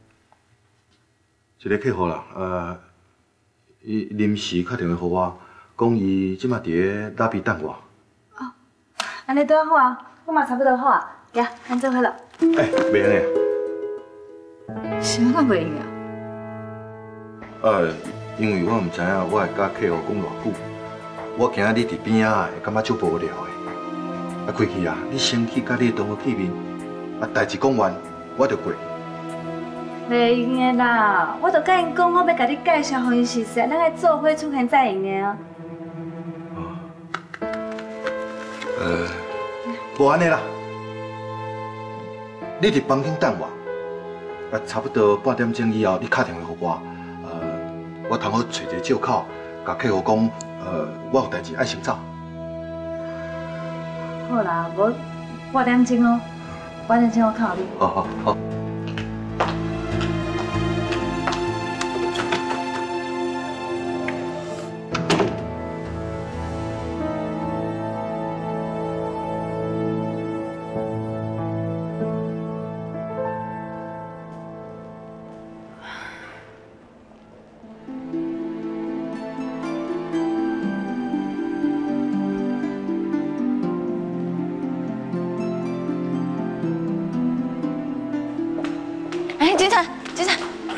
一个客户啦，伊临时打电话给我，讲伊即马伫咧拉比等我。 哦，安尼拄好啊，我嘛差不多好啊，行，咱做伙了。 哎，袂用诶。啥个袂用啊？因为我唔知影我会甲客户讲偌久。我惊你伫边仔会感觉足无聊的。啊，开去啊！你先去甲你同学见面，啊，代志讲完，我就过。 袂用的啦，我就甲因讲，我要甲你介绍，互因认识，咱来做伙出现再用的啊。 无安尼啦，你伫房间等我，啊，差不多8点钟以后，你打电话给我，我通好找一个借口，甲客户讲。我有代志爱先走。 好啦，无8点钟哦，8点钟我靠你。 好。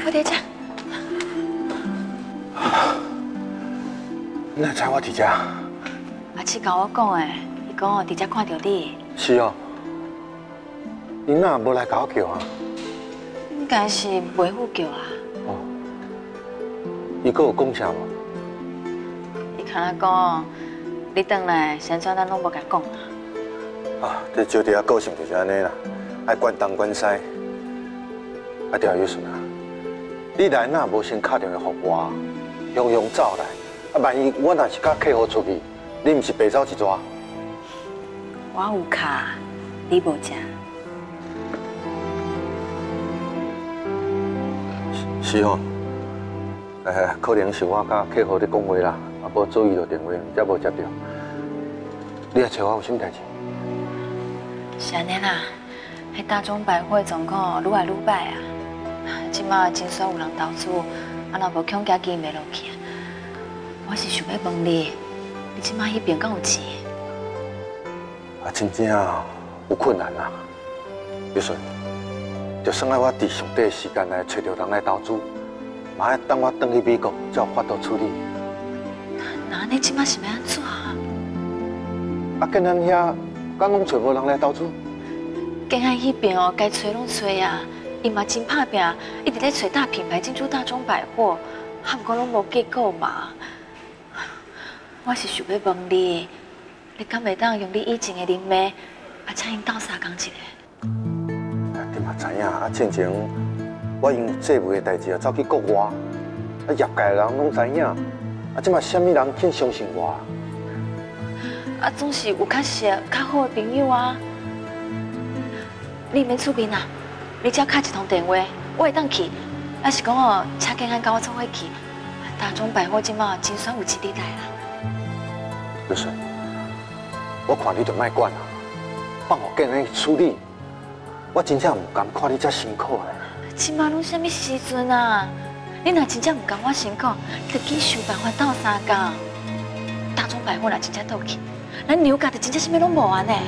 好伫遮。 你哪知我伫遮？ 阿七甲我讲的，伊讲哦，伫遮看到你。 是哦。你哪无来甲我叫啊？ 应该是袂赴叫啊。 哦。伊阁有讲啥无？ 伊看我讲，你转来，先怎咱拢无甲讲。 啊，这招弟啊，个性就是安尼啦，爱管东管西。啊，对啊，玉顺啊，你来哪无先打电话给我，雄雄走来。啊，万一我若是甲客户出去，你毋是白走一逝？ 我有卡，你无食。 是哦。可能是我甲客户咧讲话啦，啊，无注意到电话，才无接到。你来找我有啥代志？ 是安尼啦，迄大中百货状况愈来愈歹啊！即马真煞有人投资，啊，若无恐惊经营袂落去。我是想要问你，你即马迄边敢有钱？ 啊，真正有困难啊！玉顺，就算我伫上短的时间内找到人来投资，嘛要等我转去美国才有法度处理。 那安尼即马是要安怎？ 啊，跟咱遐。敢拢找无人来投资？ 境海迄边哦，该找拢找啊，伊嘛真拍拼，一直咧找大品牌进驻大中百货，啊，不过拢无结果嘛。我是想要问你，你敢袂当用你以前的人脉，啊，请因斗相共一下？ 你嘛知影啊？之前我因有做媒的代志啊，走去国外，啊，业界的人拢知影，啊，即嘛啥物人肯相信我？ 啊，总是有较熟、较好的朋友啊。你免出面啊，你只要敲一通电话，我会当去。要是讲哦，请建安跟我做伙去，大中百货即马真算有一日来啦。 玉顺，我看你就莫管啦，放我建安去处理。我真正唔甘看你遮辛苦的。 即马拢什么时阵啊？你若真正唔甘我辛苦，你就紧想办法斗相共。大中百货若真正倒去。咱牛家的真正啥物拢无啊呢？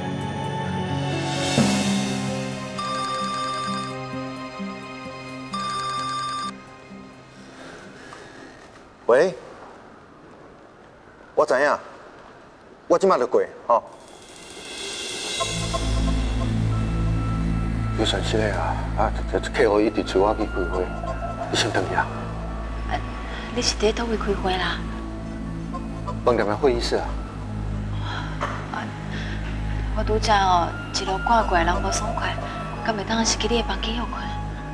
喂，我知影，我即马就过吼。有损失的啊！啊，客户一直催我去开会，你先等一下。 你是伫倒位开会啦？ 饭店的会议室啊。 我拄则哦，一路赶过来，人无爽快，敢袂当是去你的房间休困？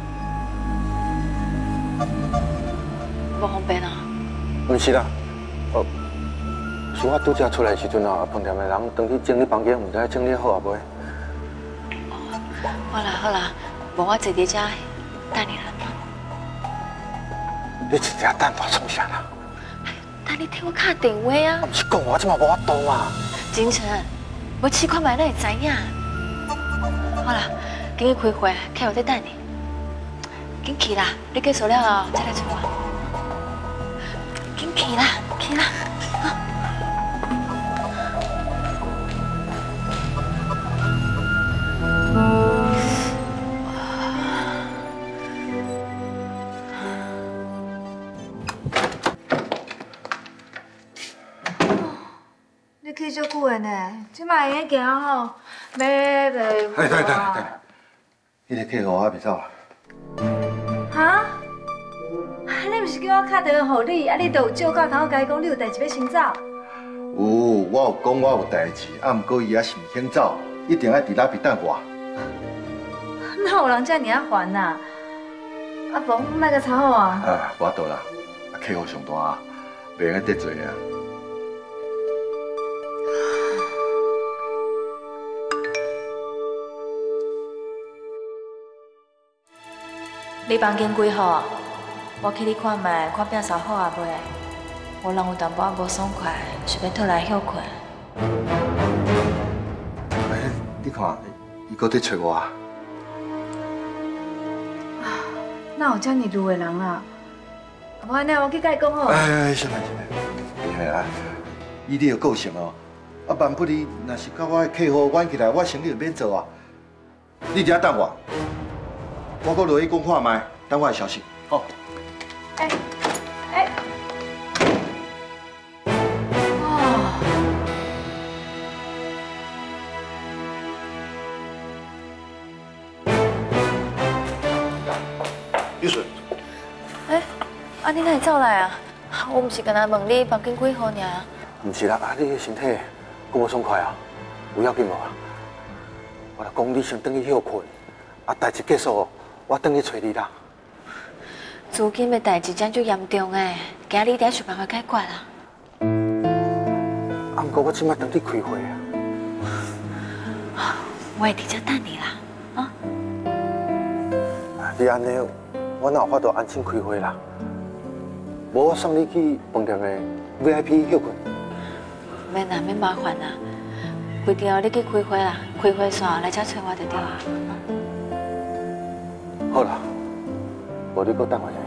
无方便啊？ 唔是啦，是我拄则出来的时阵啊，饭店的人当去整理房间，唔知整理好啊未？ 好啦好啦，无我坐伫遮等你啦。 你真正等我创啥啦？ 等你替我敲电话啊！ 唔是讲我即嘛无法度啊！ 真诚。无试看卖，咱会知影。好啦，今日开会，客户在等你。紧去啦，你结束了后再来找我。紧去啦，去啦。 你去足久的呢，即摆已经行吼，买袂。 等，迄个客户还袂走啊？ 哈？你毋是叫我敲电话给你，啊，你都有照到头甲伊讲你有代志要先走？ 有，我有讲我有代志，啊，毋过伊也是毋肯走，一定要伫那边等我。 哪有人遮尔啊烦呐？啊，无莫个吵我啊。 啊，无法度啦，客户上大，袂用得罪啊。 你房间几号？我去你看卖，看变扫好啊未？我人有淡薄仔无爽快，想要倒来休困。 你看，伊搁在找我。 哪有遮尔鲁的人啊？无安尼，我去甲伊讲好。 先来。厉害啊！以你的个性哦，啊，万不离若是甲我的客户冤起来，我生意就免做啊。你伫遐等我，我搁落去讲看卖，等我的消息。 好。 哎。 玉顺。 啊，你哪会走来啊？我唔是跟他问你房间几号尔。 唔是啦，你的身体够无爽快啊？有要紧无啊？我就讲你先回去休困，代志结束，我回去找你啦。 资金的代志真就严重诶，今日得想办法解决啦。 不过我即摆等你开会啊。我会直接等你啦，啊？ 你安尼，我哪有法度安心开会啦？无我送你去饭店的 VIP 休困。 免啦，免麻烦啦。规定你去开会啦，开会煞来遮找我就对啊。 好啦，无你搁等我一下。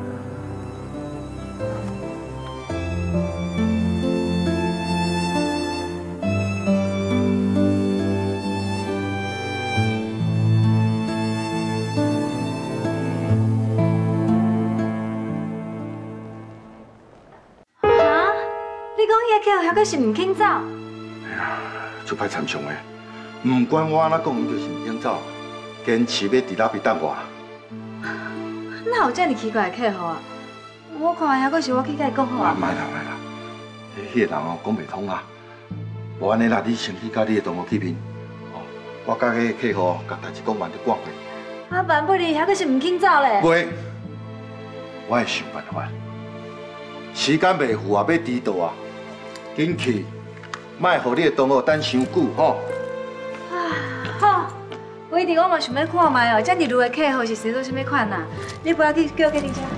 还阁是唔肯走？ 哎呀，就歹参详的，唔管我安怎讲，伊就是唔肯走，坚持要伫那边等我。 哪有这么奇怪的客户啊？我看还阁是我去甲伊讲好啊。 莫啦，迄个人哦讲袂通啦。无安尼啦，你先去甲你的同学见面，哦，我甲迄个客户甲代志讲完就赶过。 啊，万不哩还阁是唔肯走咧？ 袂，我会想办法。时间袂赴啊，要迟到啊。紧去，莫互你的同学等伤久吼。 好，规定我嘛想要看卖哦，这日路的客户是洗做什么款啊？你不要去叫给你家。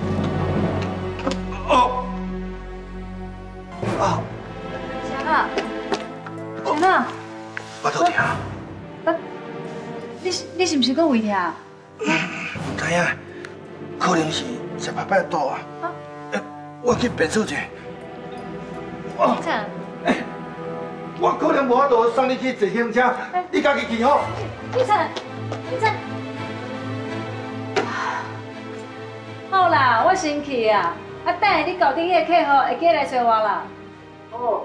哦。 啊。强啊！强啊！ 我头疼。 你是不是搁胃疼？ 唔知影，可能是食饱饱肚啊。我去便所者。我可能无法度送你去坐行车，你家己去好。 医生，好啦，我先去啊。啊，等下你搞定迄个客户，会记来找我啦。哦。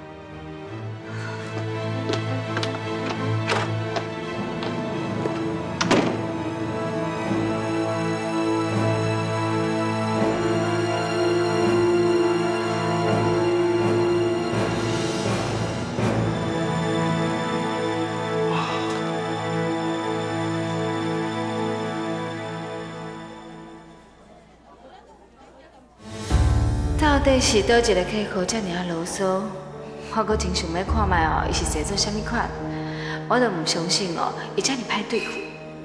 到底是倒一个客户这么啰嗦？我阁真想要看卖哦，伊是洗做啥物款？我都唔相信哦，伊这么歹对付。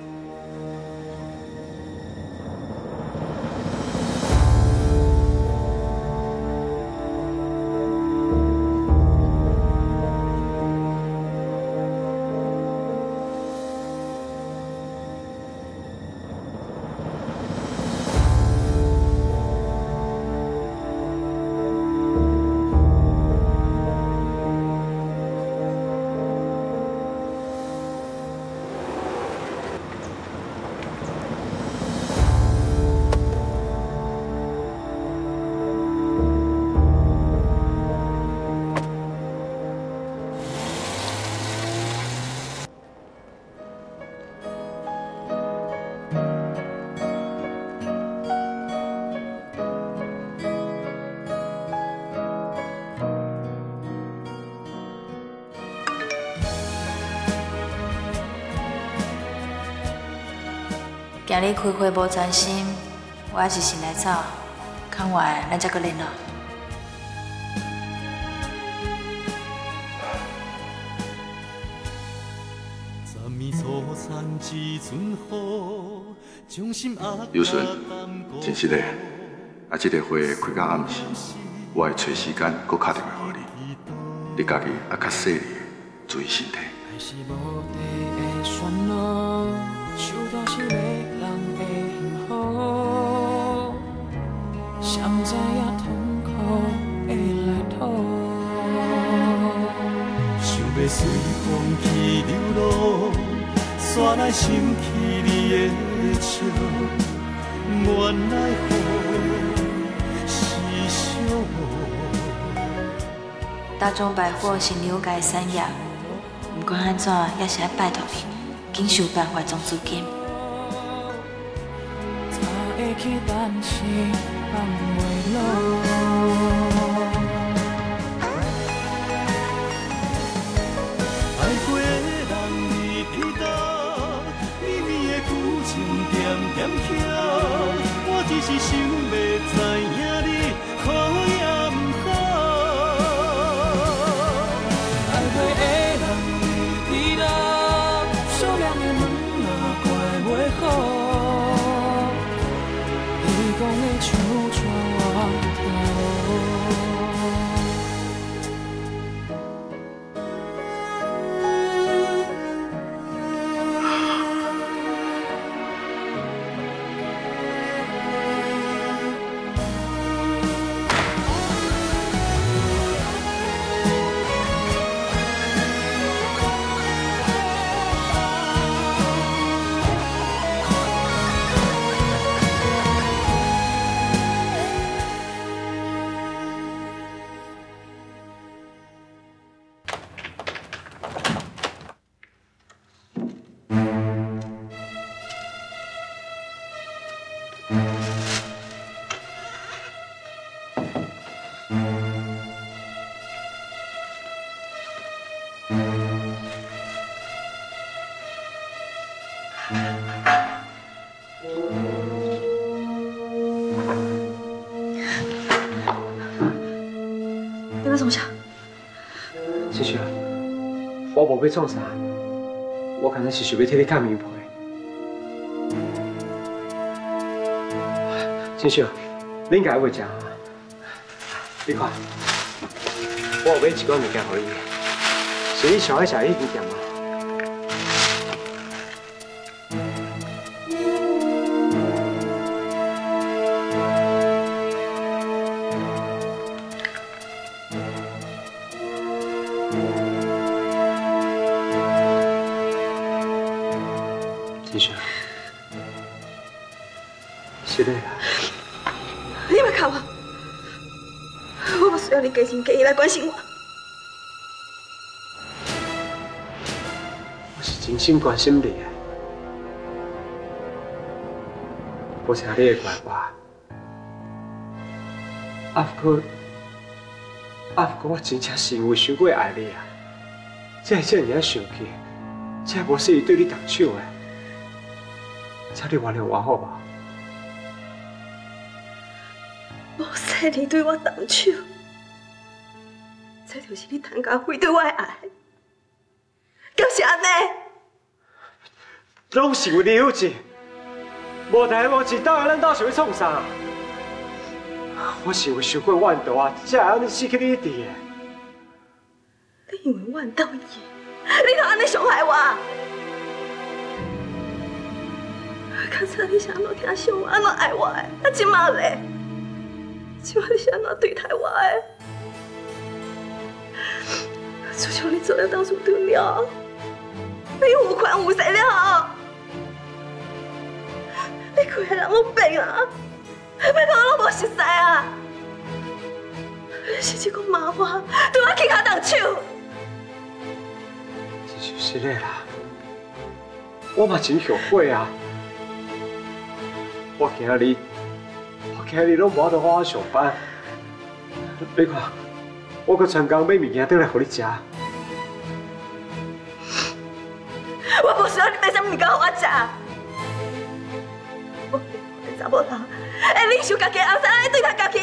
今日开会无专心，我还是先来走，看完咱再搁联络。 有顺，真是嘞。啊，这个会开到暗时，我会找时间搁打电话给你。你家己也较细腻，注意身体。想到是要人的幸福，谁知影痛苦会来讨。想要随风去流露，煞来想起你的笑， 原来予是寂寞。 大众百货是了解产业，不管安怎，也是要拜托你，紧想办法装资金。 早会去，但是放袂落。爱过的人你伫倒？绵绵的旧情点点响，我只是想要知影你好也毋好。爱过的人你伫倒？思念的门若关袂好，你讲的像怎我听？ 你要创啥？ 真是，我无要创啥，我可能是想要替你看名牌。真是，恁家会食啊？你看，我有买一罐物件给你，是你上爱食的迄间店吗？是的啦。 你别看我，我不需要你假情假意来关心我。 我是真心关心你的，我听你会怪我。不过我真正是因为伤过爱你啊，才会这样生气，才无适宜对你动手的。请你原谅我好吗？ 无使你对我动手，这就是你谭家辉对我的爱，就是安尼。 拢是为你有情，无代无志，到底咱到时要创啥？我是因为受过怨毒啊，才会安尼失去你一滴的。 你因为怨毒伊，你就安尼伤害我。刚才你是安怎疼惜我，安怎爱我的？啊，今麦咧？今麦你是安怎对待我的？自从你做了当初对了，你有权有势了，你规个人拢变啊！要甲我拢无熟悉啊！你是一个麻花，对我起下动手。 这就是你啦，我嘛真后悔啊！我今日拢无法度好好上班。你看，我搁全工买物件倒来互你食。 我不需要你买啥物件给我吃。我查某人，会忍受家己的后生来对待家己。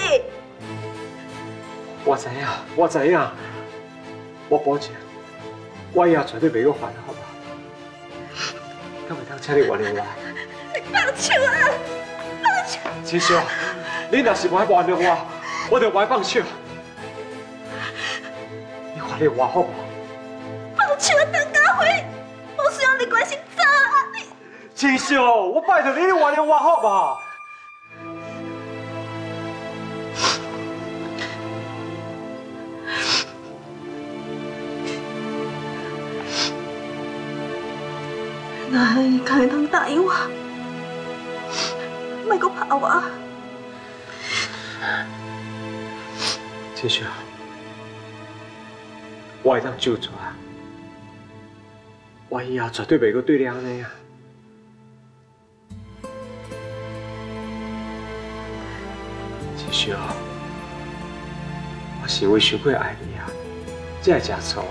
我知影，我保证，我以后绝对袂搁犯，好吧？敢袂当请你原谅我？ 你放手啊！放手！ 真少，你若是不爱原谅我，我就不爱放手。你原谅我好不好？ 放手，邓家辉！我需要你关心这。 真少，我拜托你原谅我好不好？那你敢会当答应我？ 莫搁拍我。 青雪，我会当救助啊！我以后绝对袂搁对你安尼啊！青雪，我是因为伤过爱你啊，才会这样做的。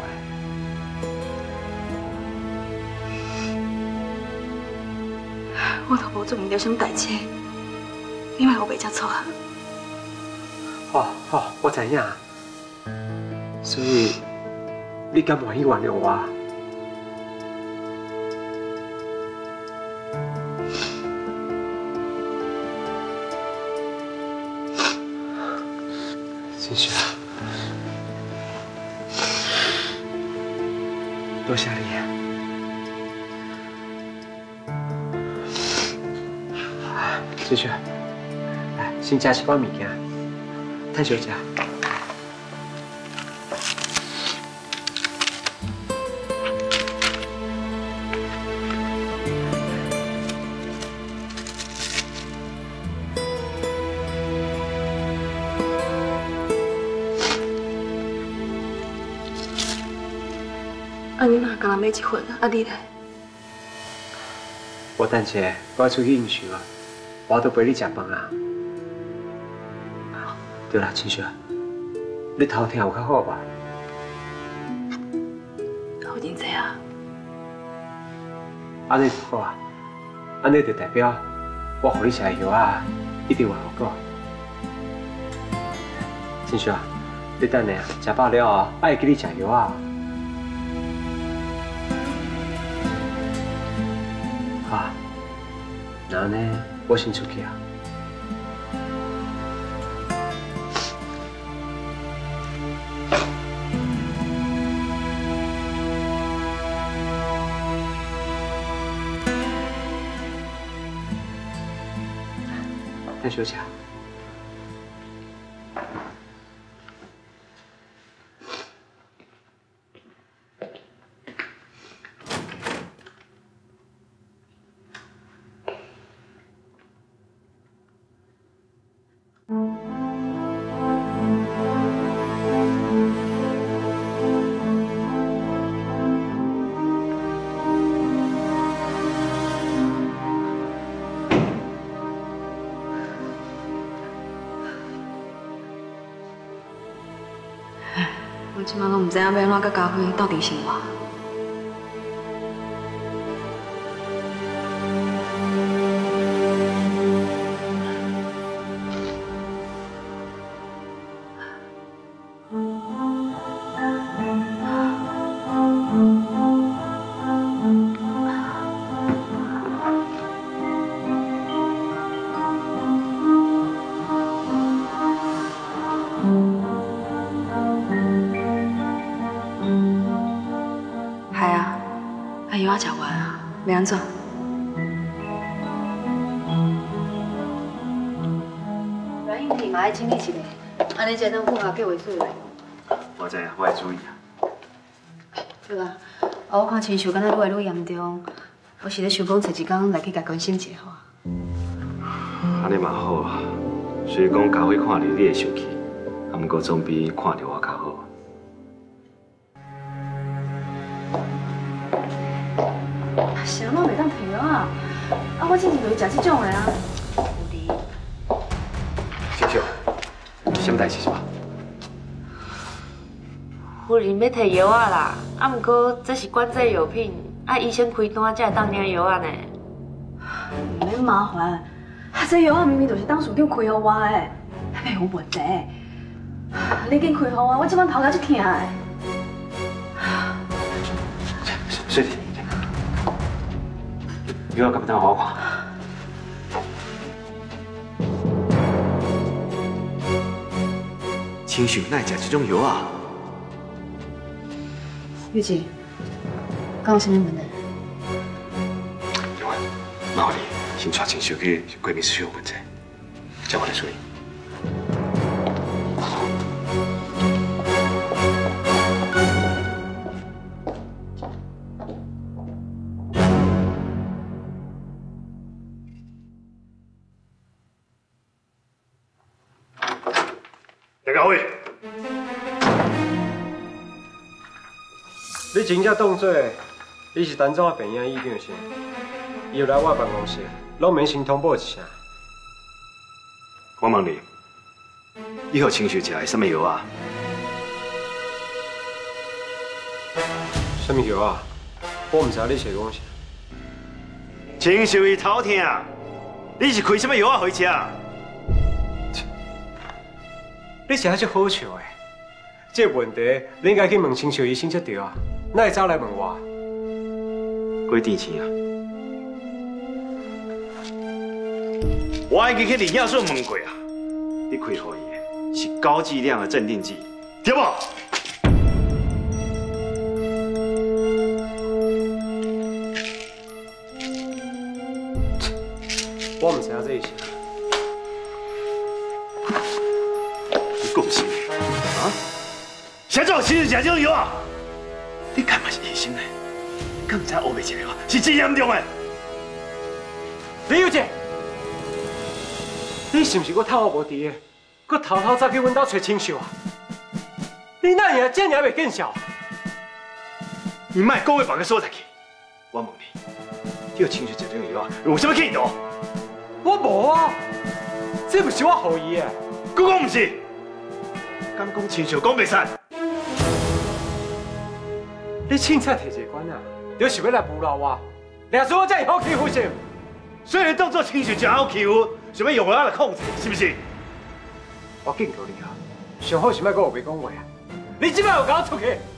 我都无做唔到什么代志，你莫互袂这错啊！ 好，我知影。所以，你敢愿意原谅我？青雪，多谢你。青雪，来，先吃一寡物件，趁小食。 啊，你哪敢若买一份啊？你咧？ 我等下我要出去应酬啊，我都陪你食饭啊。对啦，青雪，你头疼有较好吧？ 好真济啊！ 安尼就好啊，安尼就代表我互你吃的药啊，一定有效果。青雪，你等下食饱了后，我会记你吃药啊。好啊，那安尼我先出去啊。趁小食。 我即马拢唔知影要安怎甲家辉斗阵生活。药仔食完啊，要安怎？ 软硬体嘛爱整理一下，安尼才能符合计划做的。 我知影，我会注意啊。 对啊，我看亲像敢若愈来愈严重，我是咧想讲找一天来去甲关心一下好啊。 安尼嘛好啊，虽然讲家辉看到你会生气，啊，不过总比看到我较好。 谁拢袂当摕药啊？啊，我之前就是食这种的啊。 秀秀，什么代志是吧？ 夫人要摕药啊啦，啊，不过这是管制药品，啊，医生开单才会当领药啊呢。 唔免麻烦，啊，这药啊明明就是当属长开给我的，袂有问题。你紧开给我，我即摆头壳足疼的。 水弟。药敢不当我看？青秀哪会食这种药啊？ 玉姐，敢有啥物问题？ 另外，麻烦你先带青秀去闺蜜室有问者，叫我来处理。 家伟， 你真正当做你是陈总的病院医长先，伊有来我办公室，拢免先通报一声。 我问你，你互亲属食的什么药啊？ 什么药啊？我唔知你是讲啥。 亲属伊头痛，你是开什么药啊？回吃？ 你是还是好笑的？这个问题你应该去问亲属医生才对啊，哪会走来问我？ 几点钱啊？我已经去李亚顺问过啊，你开互伊的是高剂量的镇定剂，对不？ 我唔知影这一些。 你讲什么？啊？谁叫亲属食这种药啊？你干嘛是医生呢？你敢唔知黑白食药是真严重的？ 李小姐，你是不是我探我无伫的，搁偷偷走去阮兜找亲属啊？你哪样这样袂见笑？ 你莫讲话别个所在去。我问你，你有亲属食这种药啊，有什么企图？ 我无啊，这不是我好意的。 我讲唔是，敢讲亲属讲袂使？ 你凊彩摕一罐啊，就是要来诬赖我，掠做我这样好欺负是？ 虽然当作亲属真好欺负，想要用我来控制，是不是？ 我警告你啊，上好是莫跟我白讲话啊！你即摆有搞出去！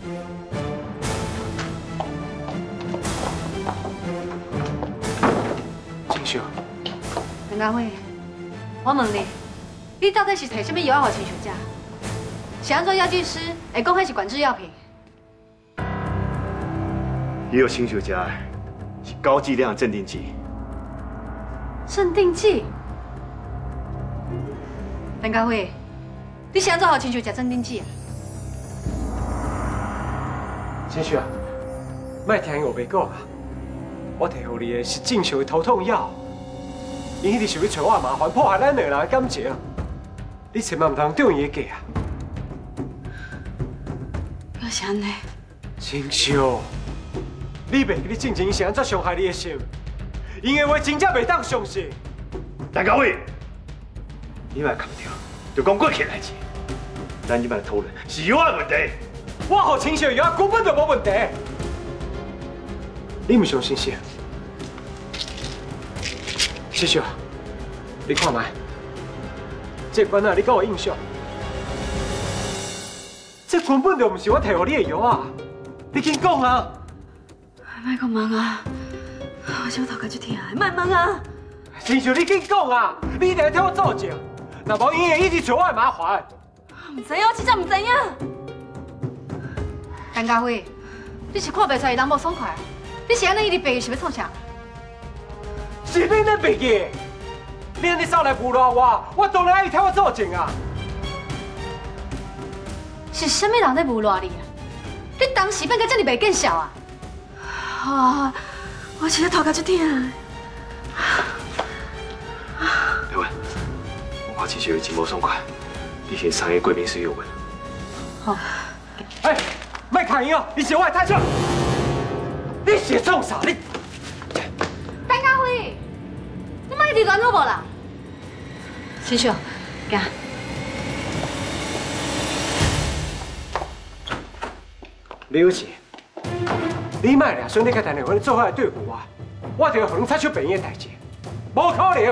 亲属。 陈家辉，我问你，你到底是摕什么药互亲属食？是安怎药剂师会讲迄是管制药品？ 你有亲属食的是高剂量镇定剂。 镇定剂？陈家辉，你是安怎互亲属食镇定剂啊？ 亲属啊，莫听我白讲啊！我摕互你的是正常的头痛药。因迄日想要找我麻烦，破坏咱两人的感情，你千万唔通中伊的计啊！ 要是安尼， 亲属，你袂记你进前是安怎伤害你的心，因的话真正袂当相信。 陈家伟，你莫看不着，就讲过去的代志。咱即摆讨论是我的问题。 我互亲属药根本就无问题。你唔相信是？亲属，你看卖，这罐啊，你给我印象，这根本就不是我摕互你的药啊！你紧讲啊！ 莫讲问啊，我小头壳就痛，莫问啊！ 亲属，你紧讲啊！你一定要替我作证，若无伊会一直找我的麻烦。 唔知我真正唔知影。陈家辉，你是看袂出伊人无爽快？你是安尼一直背是要创啥？ 是你咧白记，你安尼走来诬赖我，我当然爱替我作证啊！ 是什么人在诬赖你啊？你当时变个这么袂见笑啊？ 啊，我真正头壳就痛。 别问，我亲属真无爽快，你先上个贵宾室询问。 好。 哎，莫看伊哦，你是我的太太，你是创啥？你。 陈家辉，你莫一直乱好无啦？ 亲属，行。 李有志，你莫俩兄弟甲谈恋爱做伙来对付我，我就要互你插手病院的代志，无可能。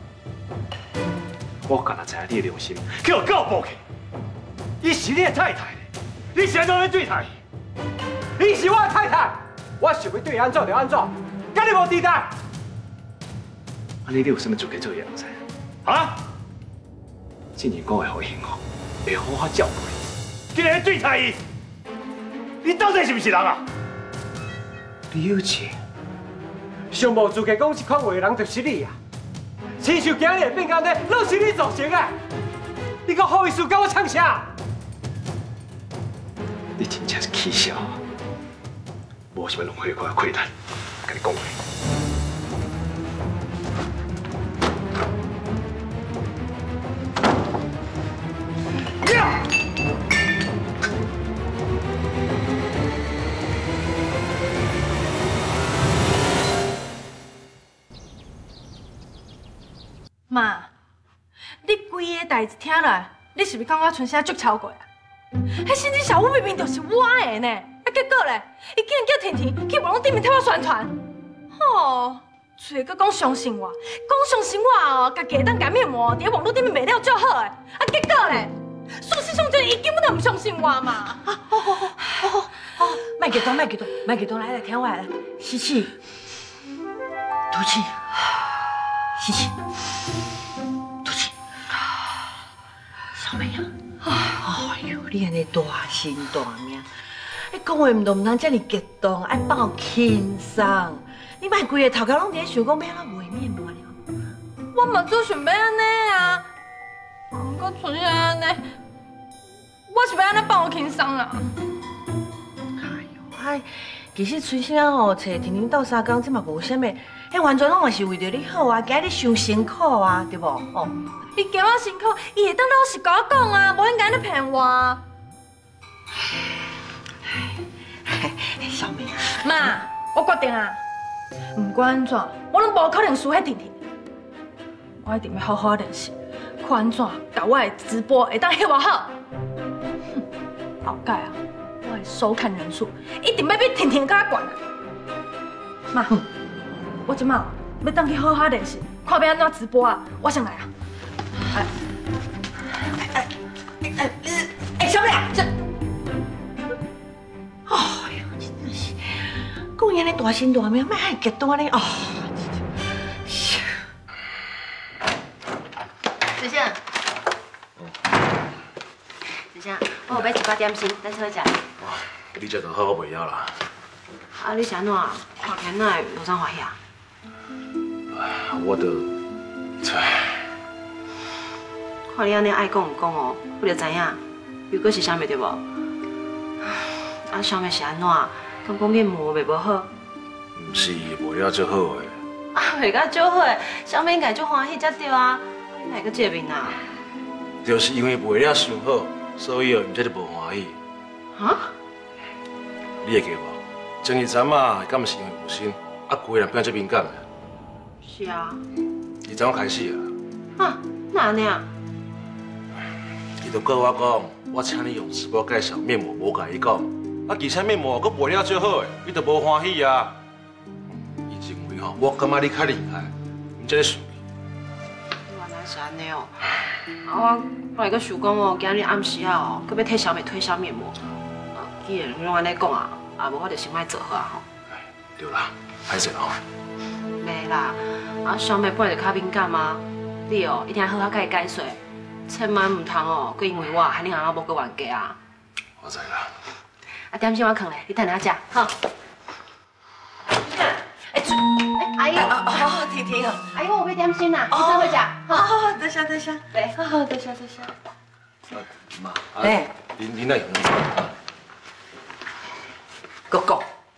我敢若知影你的良心，去互狗报去。伊是你的太太，你是安怎咧对待？ 伊是我的太太，我想要对伊安怎就安怎，甲你无地带。 安尼你有什么资格做伊人才？啊？进前讲的好幸福，会好好照顾伊，竟然对待伊，你到底是不是人啊？ 李有志，上无资格讲这款话的人就是你啊！亲属今日变到这，拢是你造成的。你搁好意思跟我呛啥？ 你真正是气笑，无什么浪费我的亏待，跟你讲话。呀！ 妈，你规个代志听落来，你是不是感觉春生足超过啊？迄甚至小虎明明就是我的呢，啊结果咧，伊竟然叫婷婷去网络顶面替我宣传，吼，嘴阁讲相信我，讲相信我哦，家己会当改面膜，伫网络顶面卖了就好诶，啊结果咧，事实上就是伊根本就唔相信我嘛。 好，卖激动，来，听我来，吸气，吐气，吸气，吐气。小妹啊，哎呦，你安尼大心大命，你讲话唔通这么激动，爱放轻松。你莫规个头壳拢伫想讲要安怎卖面膜了。 我嘛做想要安尼啊，不过春生安尼，我是要安尼放我轻松啦。 哎，其实春生啊吼，找婷婷斗相共，这嘛无啥物，迄完全拢嘛是为着你好啊，惊你伤辛苦啊，对无？哦， 伊惊我辛苦，伊会当老实甲我讲啊，无应该安尼骗我。 小妹， 妈，我决定啊，不管安怎，我拢无可能输迄婷婷。我一定要好好练习，看安怎甲我的直播会当翕我好。后届啊！我的收看人数一定要比婷婷较悬啊！妈，我即马要当去好好练习，看要安怎直播啊！我先来啊！ 小妹啊，这，哎呦，真的是，讲安尼大心大命，莫爱激动安尼哦。 子胜，子胜，我有买一包点心，咱做伙食。 你食就好，我袂晓啦。 啊，你是安怎？看起来哪会无啥欢喜啊？ 我着， 看你安尼爱讲唔讲哦，我就知影，又搁是啥物对无？啊，啥物是安怎？敢讲面膜卖无好？ 毋是卖了就好诶。 啊，卖甲足好诶，啥物应该足欢喜才对啊！你哪会搁这面啊？ 就是因为卖了伤好，所以哦，毋才就无欢喜。 哈？ 你会记无？前一阵啊，敢毋是因为有心，啊，规个人变这敏感诶。 是啊。 伊怎开始啊？ 啊，哪安尼啊？ 伊就跟我讲，我请你用直播介绍面膜，无甲伊讲。啊，而且面膜佫卖了最好诶，伊就无欢喜啊。伊认为吼，我感觉你较厉害，毋才咧生气。 原来是安尼哦。啊，我来佫想讲哦，今日暗时啊哦，佫要替小妹推销面膜。既然你拢安尼讲啊，无我就先莫做好啊吼。 对啦，歹势吼。 袂啦，啊小妹本来就较敏感啊，你哦一定要好好甲伊解说，千万唔通哦，佫因为我害你阿某佫冤家啊。 我知啦。 啊点心我放咧，你等下食，好。阿姨， 婷婷哦， 阿姨我有买点心啦，你做伙食。 好，等下， 来， 好，等下。 妈，你那用？ 哥哥。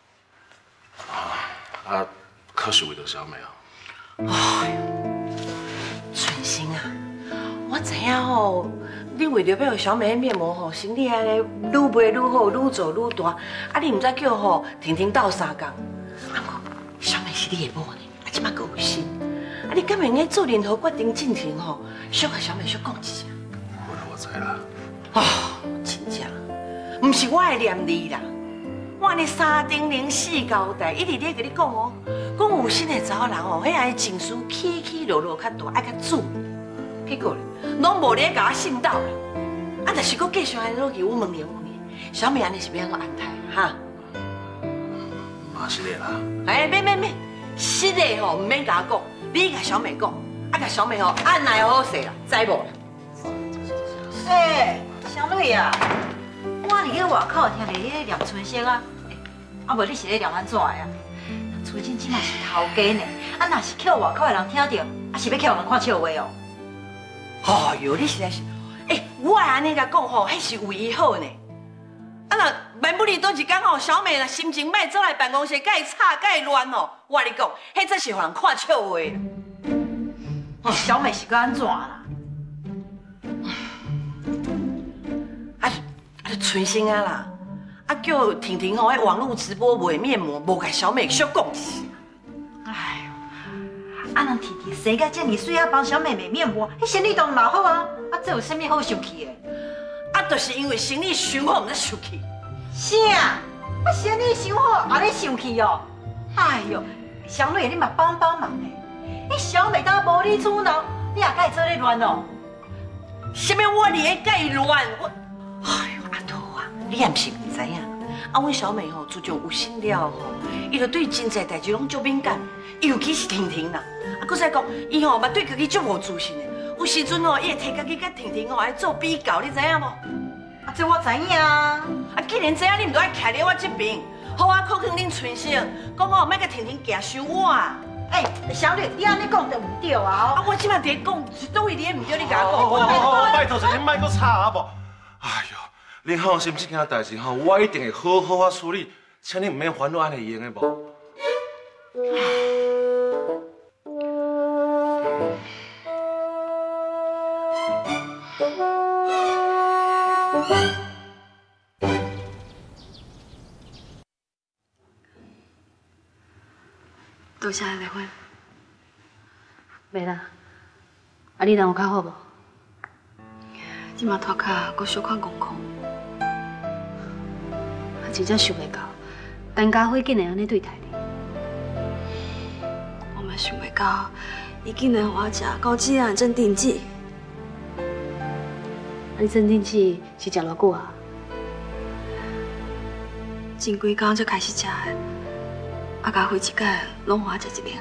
啊，可是为着小妹啊。 哎呦，春生啊，我知影吼，你为着要互小妹面膜吼，生意安尼愈卖愈好，愈做愈大，啊，你唔知叫吼婷婷斗相共。啊，小妹是你的某呢，啊，即马佫有心，啊，你敢会用做任何决定进前吼，小甲小妹小讲一声。 我知啦。 啊，真正，唔是我会念你啦。我安尼三叮咛四交代，一直咧跟你讲哦，讲有心的查某人哦，迄个情绪起起落落较大，爱较注意。结果咧，拢无咧甲我信到啦。啊，但是佫继续安尼落去，我问你，小妹安尼是要安怎安排哈？ 嘛是的啦。 哎，免，实的吼，唔免甲我讲，你甲小妹讲，啊，甲小妹吼按来好势啦，知无？ 哎，小蕊啊，我伫咧外口听你咧念春生啊，啊无你是咧念安怎的啊？春生即嘛是头家呢，啊若是叫外口的人听到，啊是要叫人看笑话哦。 哎呦，你实在是，我安尼甲讲吼，迄是为伊好呢。啊若万不离倒一天吼，小妹若心情歹，走来办公室，甲伊吵，甲伊乱哦，我跟你讲，迄真是互人看笑话啦。 小妹是个安怎啦？ 春生啊啦，啊叫婷婷吼，喺网络直播卖面膜，无甲小妹小讲一声。 哎呦， 啊，人弟弟生个这么水啊，帮小妹妹面膜，迄生理当然嘛好啊。啊，这有啥物好生气的？ 啊，就是因为生理伤好，唔得生气。 啥？啊，生理伤好，还咧生气哦？哎哟，小蕊你嘛帮忙嘞！你小妹当无你主脑，你也该做咧乱哦。 什么我你会甲伊乱？我，哎呦，阿土啊，你也毋是唔知影。啊，阮小妹吼，自从有心了吼，伊就对真侪代志拢足敏感，尤其是婷婷啦。啊，搁再讲，伊吼嘛对家己足无自信的。有时阵吼，伊会摕家己甲婷婷吼来做比较，你知影无？ 啊，这我知影啊。 啊，既然知影，你毋都爱徛伫我这边，好我靠向恁存心，讲我莫甲婷婷夹伤我。 哎，小蕊，你安尼讲就唔对啊！ 啊，我即摆伫讲，是倒位你唔对，你甲我讲。拜托，你莫搁吵啊无？哎呦，恁放心，这件代志吼，我一定会好好啊处理，请你唔免烦恼安尼用的无。 多谢丽芬。 袂啦，啊，你人有较好无？ 即马头壳阁小可戆戆， 啊，真正想袂到，陈家辉竟然安尼对待你。 我嘛想袂到，伊竟然互我食高质量的镇定剂。 啊，你镇定剂是食偌久啊？ 前几工才开始食的。啊，家辉一届拢互我食一粒。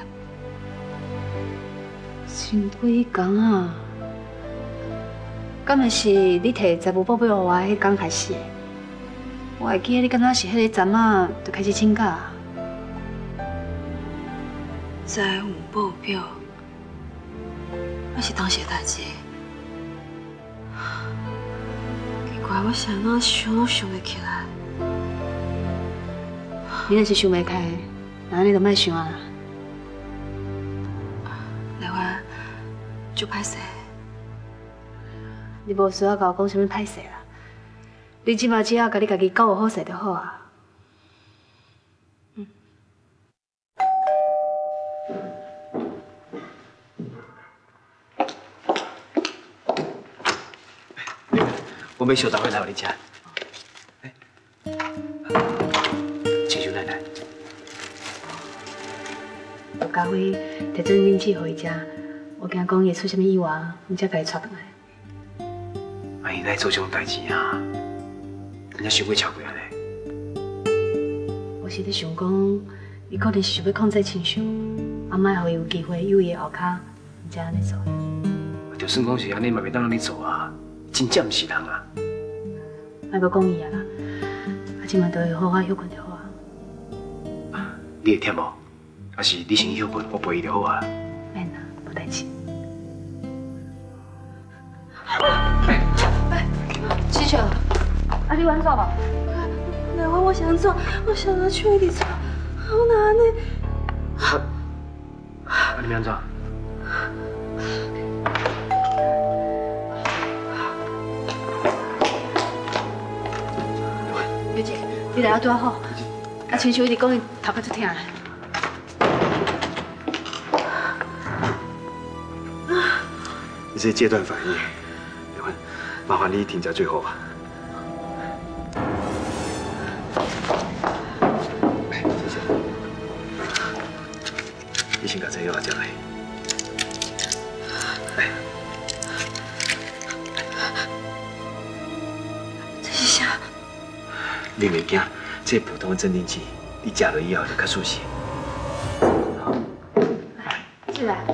前几工啊？敢会是你摕财务报表互我迄工开始的？我会记得你敢若是迄个站仔就开始请假。 财务报表，那是当时的代志。奇怪，我是安怎想都想袂起来。 你若是想袂开，那安尼就莫想啊啦。 丽芬，就歹势。 你无需要甲我讲啥物歹势啦，你即马只要甲你家己教好势就好啊。 我买小豆花来互你食。亲像奶奶。 家辉摕镇定剂互伊食，我惊讲伊出啥物意外，毋才甲伊带转来。 啊，伊来做这种代志啊，人家想过超过安尼。 我是咧想讲，伊可能是想要控制情绪，啊，莫互伊有机会有伊的后脚，毋才安尼做。 就算讲是安尼，嘛袂当安尼做啊，真正毋是人啊。 莫阁讲伊啊啦，啊，即马都会好好休困就好啊。 你会忝无？还是你先休困，我陪伊就好啊。 免啦，无代志。七巧，啊，你玩耍吧。 丽芬，我想做，我想要去你做，我哪安尼？ 啊，你安怎？ 表姐，你来啊拄好，啊，亲像一直讲伊头壳足痛的。 你这戒断反应，丽芬，麻烦你停在最后吧。谢谢。你先把这药拿进来。 这是啥？ 你袂惊，这普通的镇定剂，你食落以后就较舒适。 进来。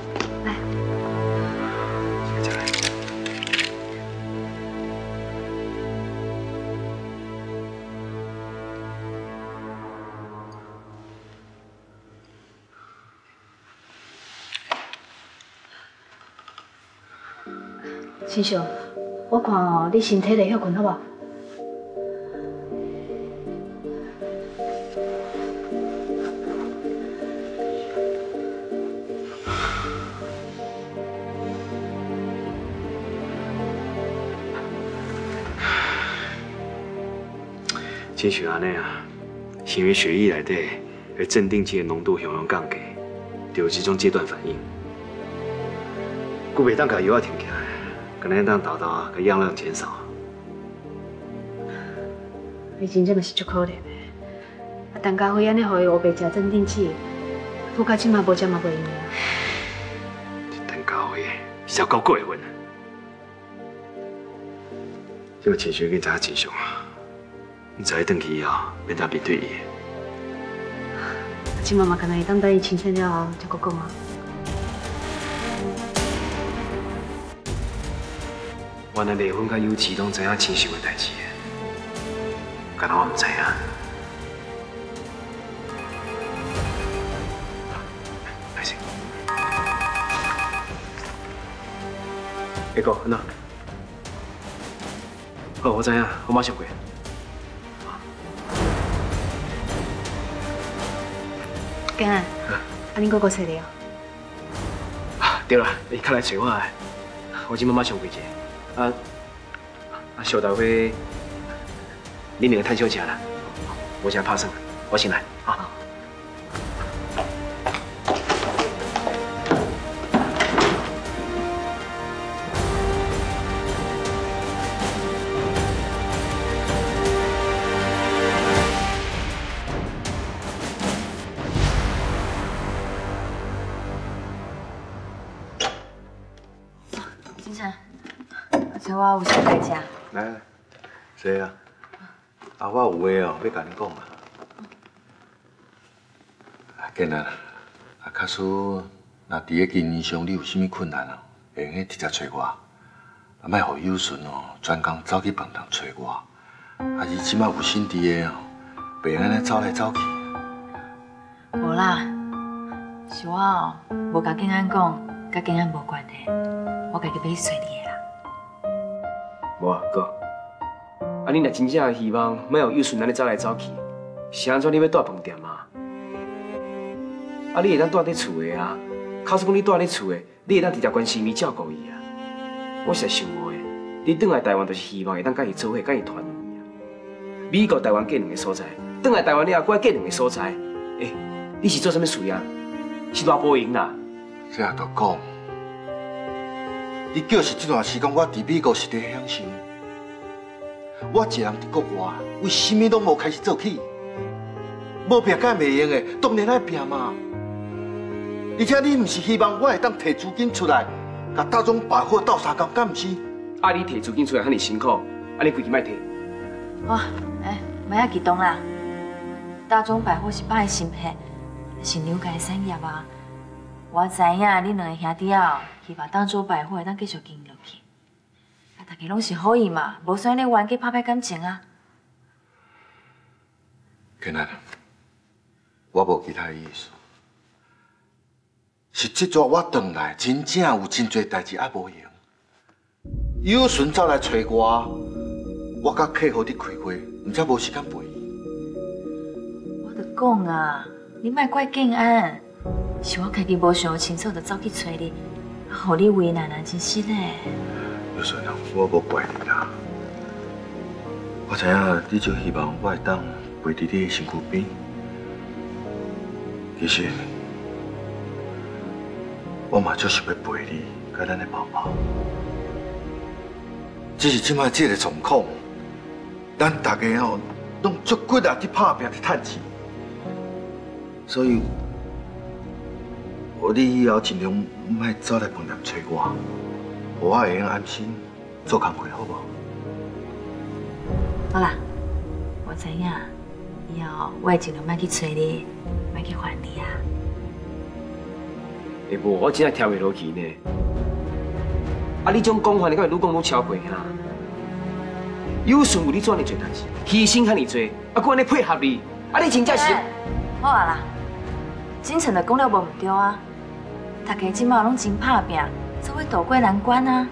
亲像，我看哦，你身体袂休困好无？ 亲像安尼啊，是因为血液内底的镇定剂的浓度向降低， 就有这种戒断反应。佮袂当甲药啊停起来，可能当豆豆啊，佮样量减少。 伊真正嘛是足可怜的。啊，陈家辉安尼互伊黑白食镇定剂，不到即嘛无食嘛袂用啊。 陈家辉小够过分啊！这个情绪更加正常啊！你知回去以后，免再面对伊。 即嘛嘛，可能会当等伊清醒了后才讲啊。 原来丽芬甲有志拢知影亲手的代志，敢若我唔知影。歹势。下个，安怎？好，我知影，我马上过。 干啊，恁哥哥找你哦。 对啦，你较来找我的，我即马马上过去。小豆花，恁两个趁小吃啦，无啥拍算，我先来啊。 金城，找我有啥代志啊？ 来，坐啊。啊，我有话哦，要甲你讲啊。紧啊，假使若伫个经营上你有啥物困难哦，会用直接找我，莫互友顺哦专工走去别人找我。啊，伊即摆有心伫个哦，袂安尼走来走去。 无啦，是我哦，无甲景安讲，甲景安无关系，我家己要去找你的啦。 无啊，哥，啊，你若真正希望莫有友顺安尼走来走去，是安怎你要住饭店啊？啊，你会当住伫厝的啊？假使讲你住伫厝的，你会当直接关心伊照顾伊啊？我实在想无的，你转来台湾就是希望会当甲伊做伙，甲伊团圆啊。美国、台湾各两个所在，转来台湾了，搁各两个所在，你是做啥物事啊？是大波赢啦？ 这也着讲，你叫是这段时间我伫美国是伫享受，我一人伫国外，为什么拢无开始做起？无拼敢袂用的，当然爱拼嘛。而且你毋是希望我会当摕资金出来，甲大众百货斗相共，敢毋是？ 啊，你摕资金出来遐尼辛苦，啊，你规矩莫摕。 哇，莫遐激动啦！大众百货是爸的心血，是牛家的产业啊。我知影恁两个兄弟哦，希望大众百货会当继续经营落去。啊，大家拢是好意嘛，无算咧冤家拍歹感情啊。 今仔我无其他意思，是这阵我转来，真正有真侪代志还无用。有顺走来找我甲客户伫开会，毋则无时间陪伊。 我着讲啊，你莫怪景安，是我家己无想清楚，就走去找你，互你为难啊，真是嘞。 有顺啊，我无怪你啦。我知影你就希望我会当陪伫你的身躯边。其实，我嘛就是要陪你，甲咱的宝宝。只是即摆这个状况，咱大家哦，拢足骨力去打拼去趁钱，所以，你以后尽量莫走来饭店找我，我会用安心做工课，好无？ 好啦，我知影，以后我会尽量莫去找你。莫去烦你啊！ 无，我真系听袂落去呢。啊，你种讲法，你敢会愈讲愈超过啊？有顺有你做安尼做代志，牺牲遐尼多，啊，搁安尼配合你，啊，你真正是…… 好啊啦，景城就讲了无唔对啊，大家即马拢真拍拼，做伙渡过难关啊。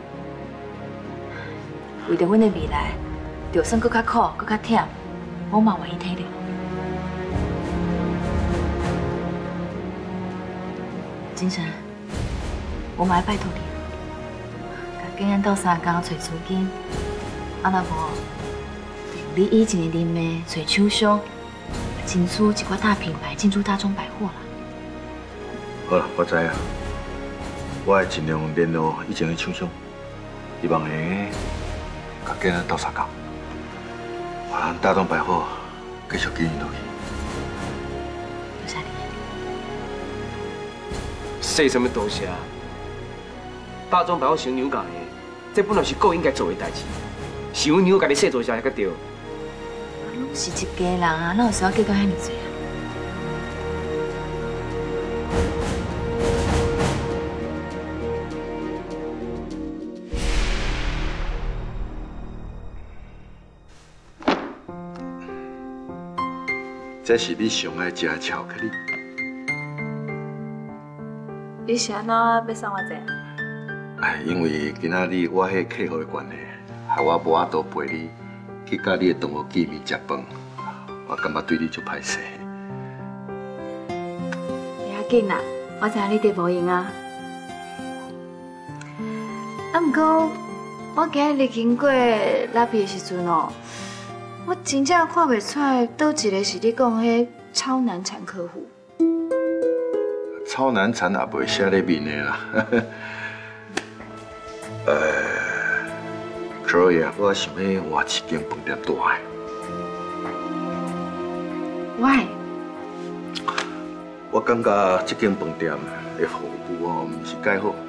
为着阮的未来，就算搁较苦、搁较忝，我嘛愿意体谅。景城，我嘛要拜托你，甲景安斗相共找资金，啊若无，用你以前的人脉找厂商，争取一寡大品牌进驻大众百货啦。 好了，我知啊，我会尽量联络以前的厂商，希望会甲囡仔斗相共，把咱大众百货继续经营落去。 多谢你。 说什么多谢？大众百货成牛角的，这本来是够应该做的代志，是阮牛家己说做啥才个对。 拢是一家人啊，哪有需要计较遐尼济啊？ 这是你上爱食的巧克力。 你是安怎要送我这？ 哎，因为今仔日我迄客户的关系，害我无法度陪你去甲你的同学见面食饭，我感觉对你就歹势。 不要紧啦，我知影你伫无闲啊。啊，不过我今日经过拉比的时阵哦，我真正看袂出来，倒一个是你讲迄超难产客户。 超难产也袂写咧面的啦。所以啊，我想要换一间饭店大的。 喂， 我感觉这间饭店的服务哦，唔是介好。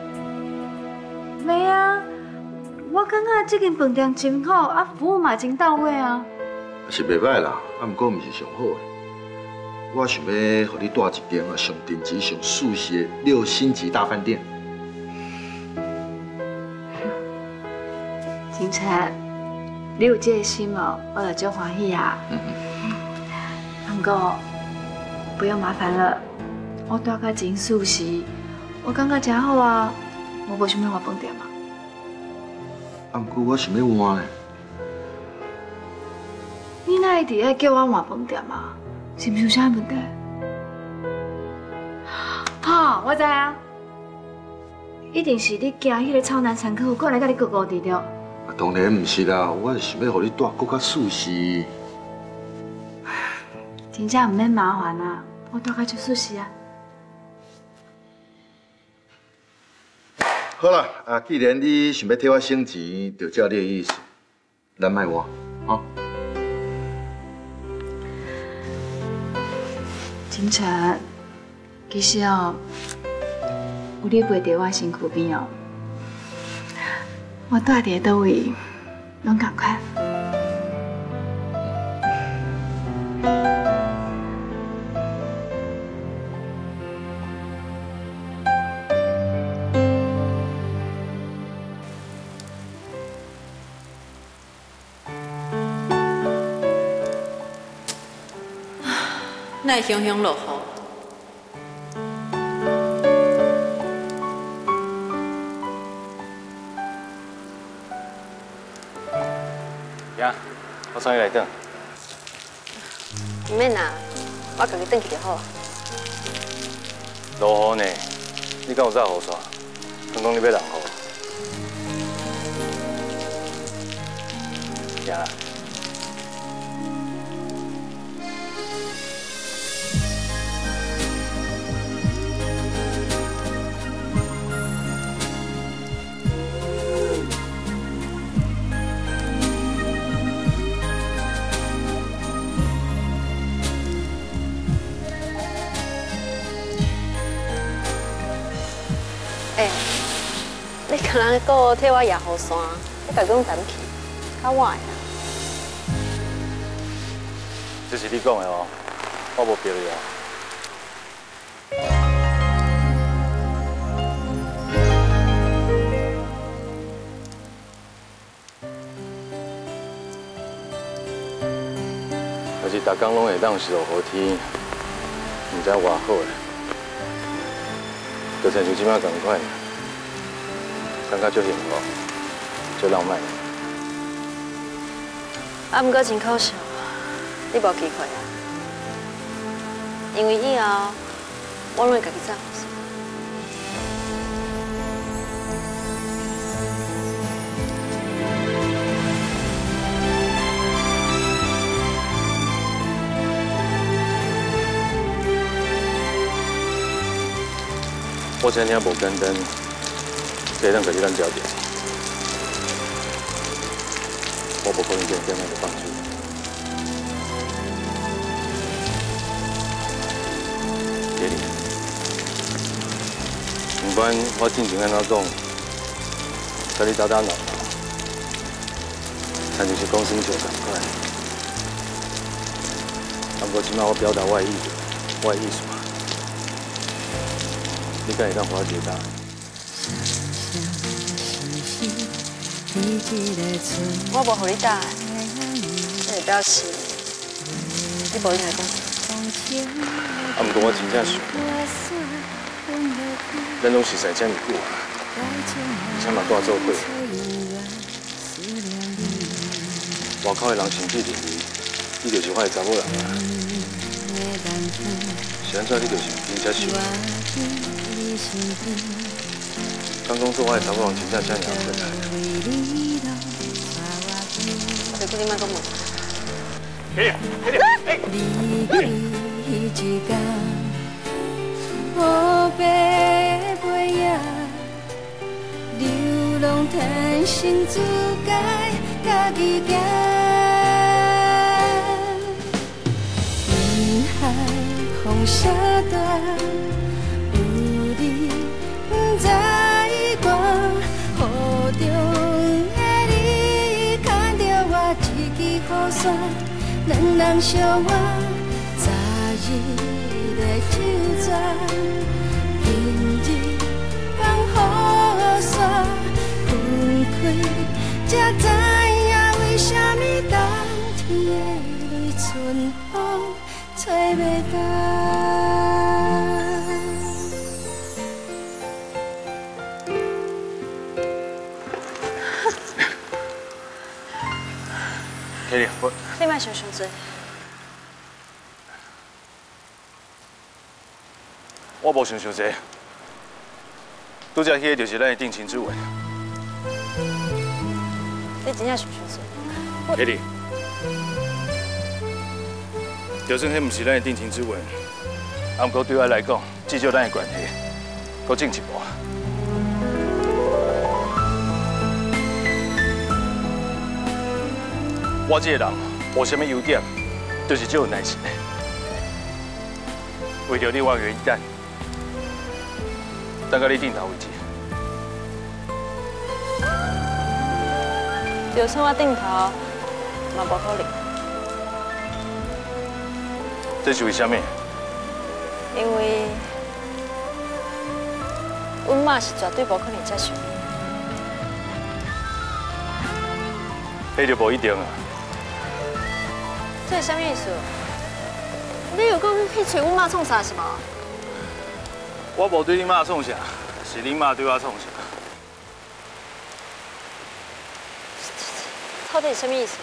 没啊，我感觉这间饭店真好，啊，服务嘛真到位啊。 是袂歹啦，啊，不过唔是上好的。我想要予你住一间上顶级、上舒适的6星级大饭店。 金城，你有这个心哦，我就真欢喜啊。不过不用麻烦了，我住甲真舒适，我感觉真好啊，我无想要换饭店嘛。 啊，不过我想要换呢。 你哪会伫咧叫我换饭店啊？是不是有啥问题？好，我知啊，一定是你惊迄个超难产客户过来甲你勾勾滴了。 当然唔是啦，我是想要予你住更加舒适。 真正唔免麻烦啊，我住甲就舒适啊。 好啦，啊，既然你想要替我省钱，就照你的意思，咱卖我，啊。 金城，其实哦，有你陪在我身躯边哦，我住伫倒位，拢同款。 那会雄雄落雨。 呀，我送你来等。 唔免啦，我家己转去就好。 落雨呢，你敢有早雨伞？刚讲你要人雨。行啦。 你可能个替我摇雨伞，你家己用担起，较晚啊。 这是你讲的哦，我无逼你哦。但是逐工拢会当是落雨天，唔知偌好诶。就亲像即摆同款。感觉足幸福，足浪漫。 啊，不过真可惜，你无机会啊。因为以后我拢会家己找雨伞。 我今天无简单，这咱家己咱交掉，我无可能就这样就放弃。爹哋，唔管我进前安怎讲，甲你打打闹闹，但就是讲生笑同款。不过即摆我表达我的意思，我的意思。 你敢会当给我解答？ 我无互你答的，这表示你无应该讲。 啊，不过我真正想，咱拢熟识这么久啊，而且嘛住做伙，外口的人甚至认为你就是我的查某人啊。是安怎你就是真接受？ 刚刚做我的查某人真正这么困难。 我就叫你莫讲问。 嘿， 黑白背影，流浪叹心自家家己行。人海风沙大。 在我雨中的你，看到我一支雨伞，两人相望，早日的手纸，今日放雨伞分开，才知影为什么冬天的泪春风吹袂干。 你莫想伤多。 我无想伤多，拄则迄个就是咱的定情之吻。 你真正想伤多？ 凯莉，就算迄毋是咱的定情之吻，啊，不过对我来讲，至少咱的关系搁进一步。 我这个人无什么优点，就是只有耐心的。为着你，我愿意等到你点头为止。 就算我点头，嘛无可能。 这是为什么？ 因为阮妈是绝对无可能接受。 那就无一定啊。 这是啥意思？你有讲去找阮妈创啥是无？ 我无对你妈创啥，是你妈对我创啥。 到底是啥意思？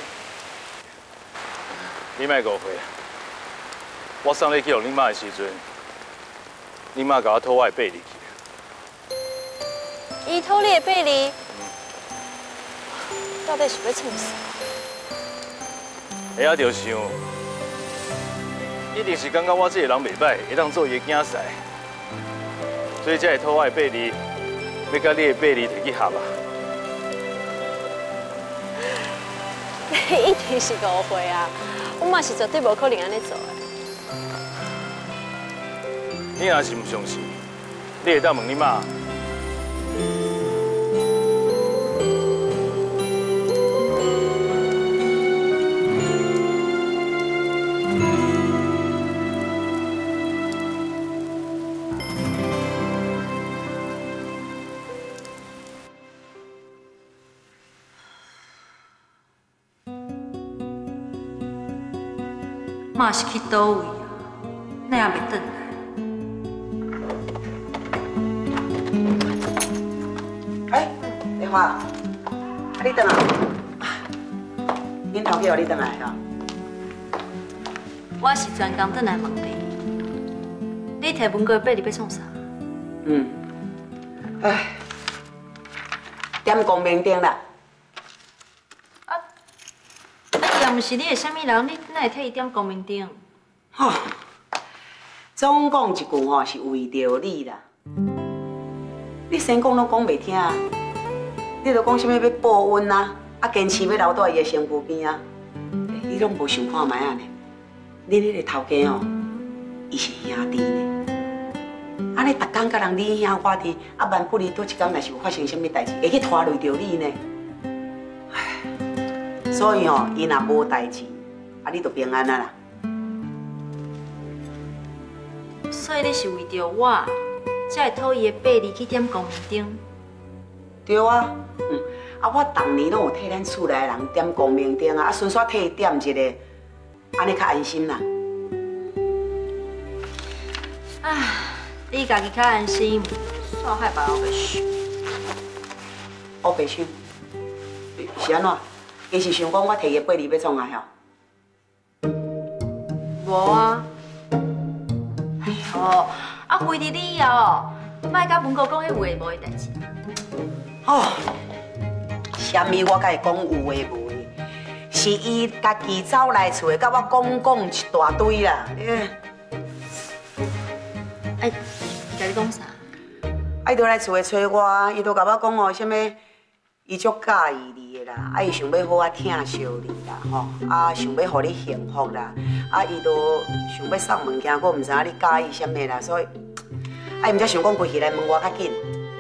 你莫误会，我送你去互你妈的时阵，你妈甲我偷我的背离去。 伊偷你的背离？到底是要创啥？ 会晓着想，一定是感觉我这个人袂歹，会当做伊的囝婿，所以才会偷我的背离，要甲你的背离摕去合啊。 你一定是误会啊！我嘛是绝对无可能安尼做的。 你若是唔相信，你会当问你妈。 妈是去倒位啊？你也未转来？ 哎，丽华，啊你转来？恁头家互你转来啊？ 我是专工转来问你，你摕文哥背你要创啥？ 哎，点光明灯啦。 要毋是你的啥物人，你哪会替伊点光明灯？ 吼，总讲一句吼，是为着你啦。 你先讲拢讲袂听，你著讲啥物要报恩啊，坚持要留在伊的身躯边啊，你拢无想看卖啊呢？恁迄个头家哦，伊是兄弟呢，安尼逐工甲人你兄我弟，万不离倒一天若是有发生啥物代志，会去拖累着你呢？唉，所以哦，伊若无代志，你就平安啊啦。 所以你是为着我，才会讨伊的8字去点光明灯。 对啊，我逐年拢有替咱厝内的人点光明灯啊，顺续替伊点一个，安尼较安心啦。 唉，你家己较安心，煞害别人白想。 我白想，是安怎？伊是想讲我摕伊8字要创啊？吼？ 无啊。哦，为着你哦，莫甲文哥讲迄有诶无诶代志。 哦，啥物我甲伊讲有诶无诶，是伊家己走来厝诶，甲我讲一大堆啦。 哎，甲你讲啥？ 伊就来厝诶找我，伊就甲我讲哦，啥物伊足介意你诶啦，伊想要好啊疼惜你啦，吼，想要互你幸福啦，伊就想要送物件，我毋知影你介意啥物啦，所以，伊毋则想讲开起来问我较紧。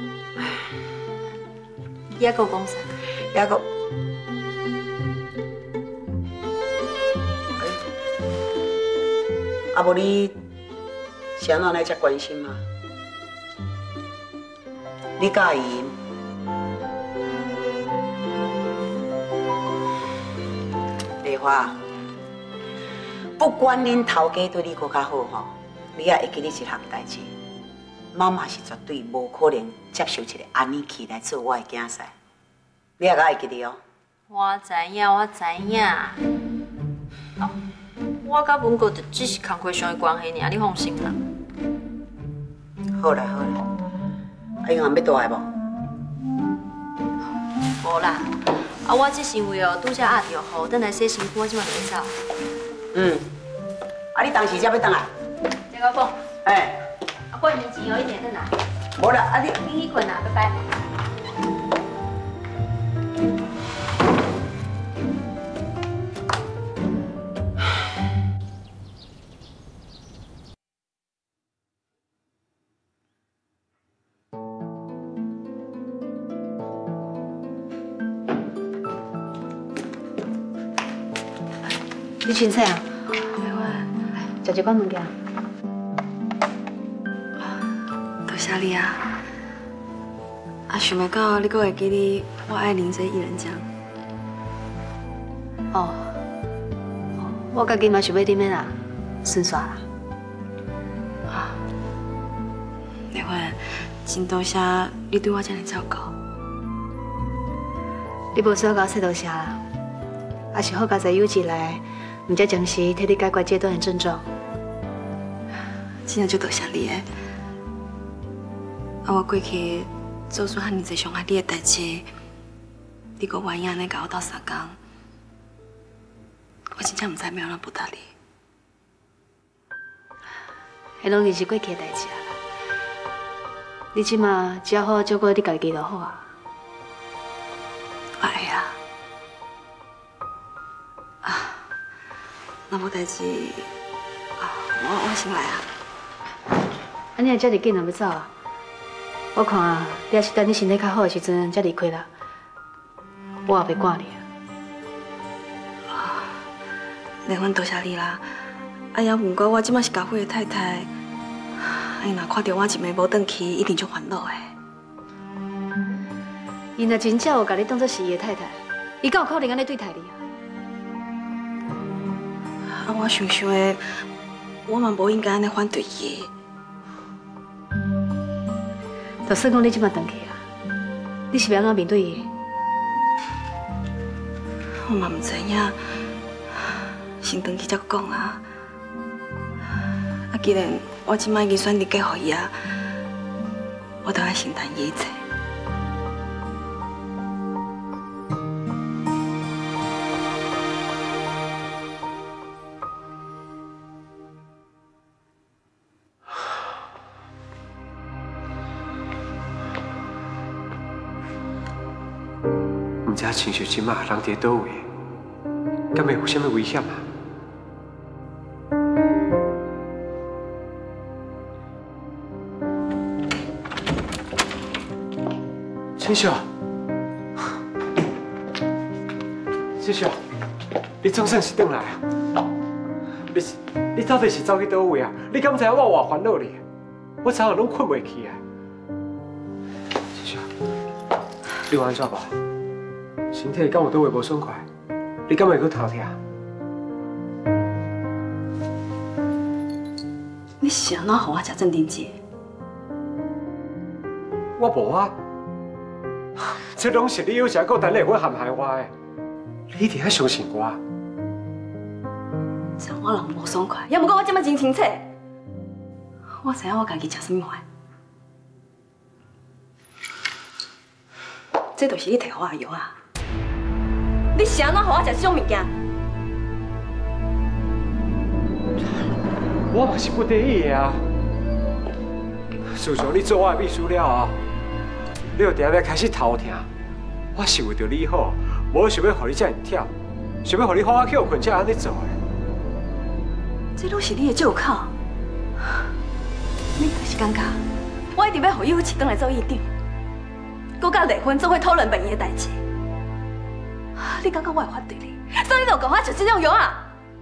伊还佫讲啥？ 伊还佫，无你是安怎来遮关心吗？你介意？丽花，不管恁头家对你搁较好吼，你也会记你一项代志。妈妈是绝对无可能接受一个安妮琪来做我的囝婿，你也会记得哦。 我知影，我知影。我甲文哥就只是工课上的关系尔，你放心啦。 好啦好啦，银行要倒来无？ 无啦，我只是因为拄则压着雨，等来洗身躯，我即马就要走。 你当时才要倒来？ 这个讲。 哎。 过年前哦，一定转来。 无啦，你去困啦，拜拜。 你凊彩啊？袂话，食一罐物件。 多谢你啊！想袂到你阁会记得我爱啉这薏仁浆。 哦，我家己嘛想要啉的啦，顺煞啦。 丽芬，真多谢你对我这样照顾。 你无需要甲我说多谢啦，也是好佳在有志来，唔才暂时替你解决这段的症状。 真正就多谢你诶！我过去做出遐尼侪伤害你的代志，你阁愿意安尼甲我斗相共，我真正唔知要安怎报答你。 迄拢已是过去的代志啊！你即马只要好好照顾你家己就好啊。 我会啊。若无代志，我先来啊。 安尼也遮尔紧，若要走啊？我看你也是等你身体较好的时阵才离开啦。我也袂赶你啊。 丽芬，多谢你啦。也不过我即马是家伙的太太，伊若看到我一暝无转去，一定就烦恼的。 伊若真正有甲你当作是伊的太太，伊敢有可能安尼对待你啊？ 我想想的，我嘛无应该安尼反对伊。 就算讲你即马转去啊，你是要安怎面对伊？ 我嘛唔知影，先转去才讲啊。既然我即摆已经选择嫁予伊啊，我就要承担伊一切。 唔知亲像即马人伫倒位，敢会有啥物危险啊？亲像，亲像，你总算是转来啊！你到底是走去倒位啊？你敢知影我偌烦恼呢？我昨下拢困袂去啊！亲像，你有安怎无？身体敢有倒位无爽快？你敢会阁头痛？ 你是安怎互我食镇定剂？ 我无啊！这拢是你有时个等下会陷害我的，你一定要相信我。 像我人无爽快，也毋过我即摆真清楚，我知影我家己食什么饭。这就是你摕我的药啊！你是安怎互我食这种物件？ 我嘛是不得已的啊！自从你做我的秘书了后，你就定要开始头痛。我是为着你好，无想要互你这样忝，想要互你好好休困才安尼做的。 这拢是你的借口。你就是感觉我一直要互伊市转来做议长，搁甲离婚做伙讨论病院的代志。你感觉我会反对你，所以你就讲我食这种药啊？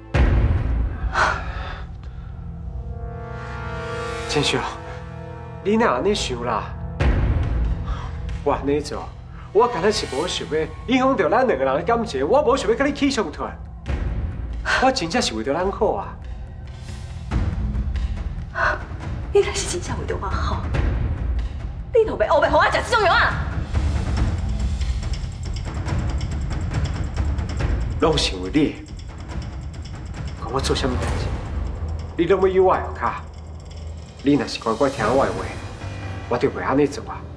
真秀，你哪安尼想啦？我安尼做，我干那是无想要影响到咱两个人的感情，我无想要跟你起冲突。我真正是为着咱好啊！ 你若是真正为着我好，你就袂后悔互我食这种药啊！ 拢是因为你，讲我做啥物代志，你拢要有我的卡。你若是乖乖听我的话，我就袂安尼做啊。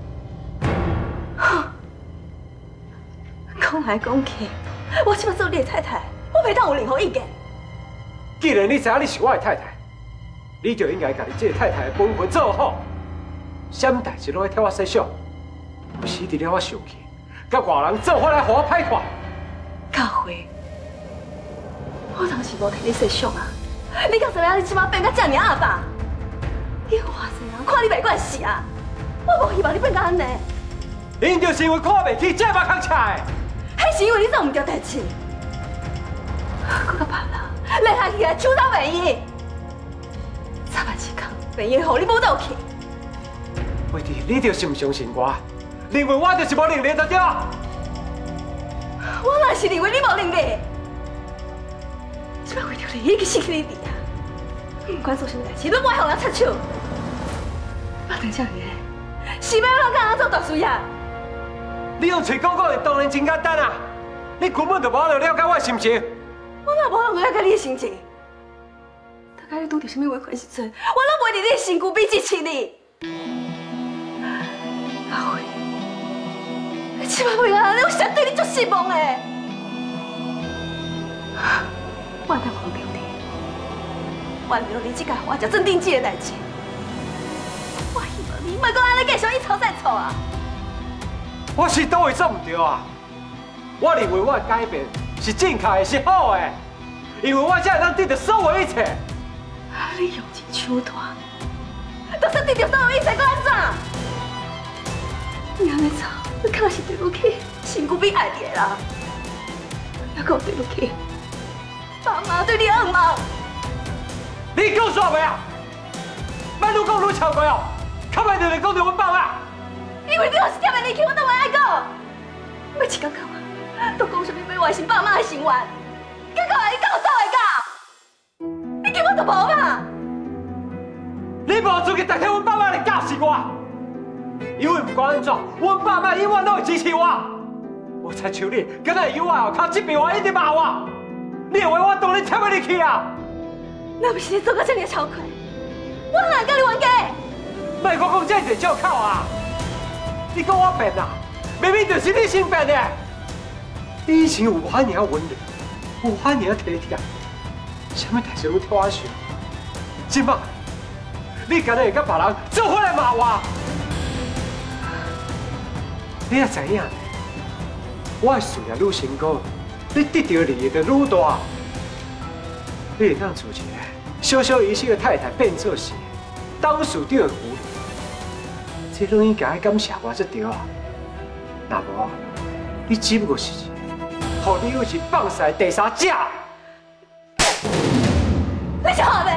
讲来讲去，我即摆做你的太太，我袂当有任何意见。 既然你知影你是我的太太，你就应该把你这个太太的本分做好。啥物代志拢要替我设想，不是伫了我生气，甲外人做伙来互我歹看。 教会，我当时无替你设想啊！你敢知影你即摆变甲这尔阿爸？你偌济人看你袂惯死啊！我无希望你变甲安尼。 因就是因为看袂起，才把扛车的。 迄是因为你做唔对代志，搁甲别人勒下去来手头袂伊，早晚一天袂伊互你母倒去。 为弟，你就是唔相信我，认为我就是无能力就对。 我若是认为你无能力，即摆为着你已经失去你弟啊！不管做啥物代志，拢不爱互人插手。我等这个是要我甲人做大事业？ 你用嘴讲的当然真简单啊！你根本就无了解我的心情。 我哪无了解你的心情？大概你拄到什么危险时阵，我拢袂伫你的身躯边支持你。阿辉，你即摆为安尼，我实在对你足失望的。我来原谅你，原谅你即个我食镇定剂的代志。我希望你莫搁安尼继续一吵再吵啊！ 我是倒位做唔对啊！我认为我的改变是正确的，是好的，因为我才会当得到所有一切。 你用尽手段，就算得到所有一切，搁安怎？你安尼做，你可能是对不起身躯边爱你的人，也搁对不起爸妈对你的恩望。 你讲煞袂啊？莫愈讲愈超过哦！较袂就是讲到阮爸妈。 因为你若是点的离去，我都袂爱讲。每一天到晚都讲什么要完成爸妈的心愿，结果你跟我走的到，你根本就无嘛！ 你无资格代替阮爸妈来教示我，因为不管安怎，阮爸妈永远都会支持我。我才像你，敢若有我后靠这边话一直骂我，你以为我当然听不入去啊？ 那不是你做到这样的超亏，我哪跟你冤家？ 莫讲这个借口啊！你讲我变啊？明明就是你先变的。你以前有遐尔温柔，有遐尔体贴，啥物代志拢替我想。今摆，你今日会甲别人做伙来骂我，你也知影， 我的事业愈成功，你得到利益就愈大。你会当做一个小小仪式的太太，变做是董事长的夫人，这拢应该感谢我才对啊！若无，你只不过是一个，互你有是放肆的第三者。 你是何的？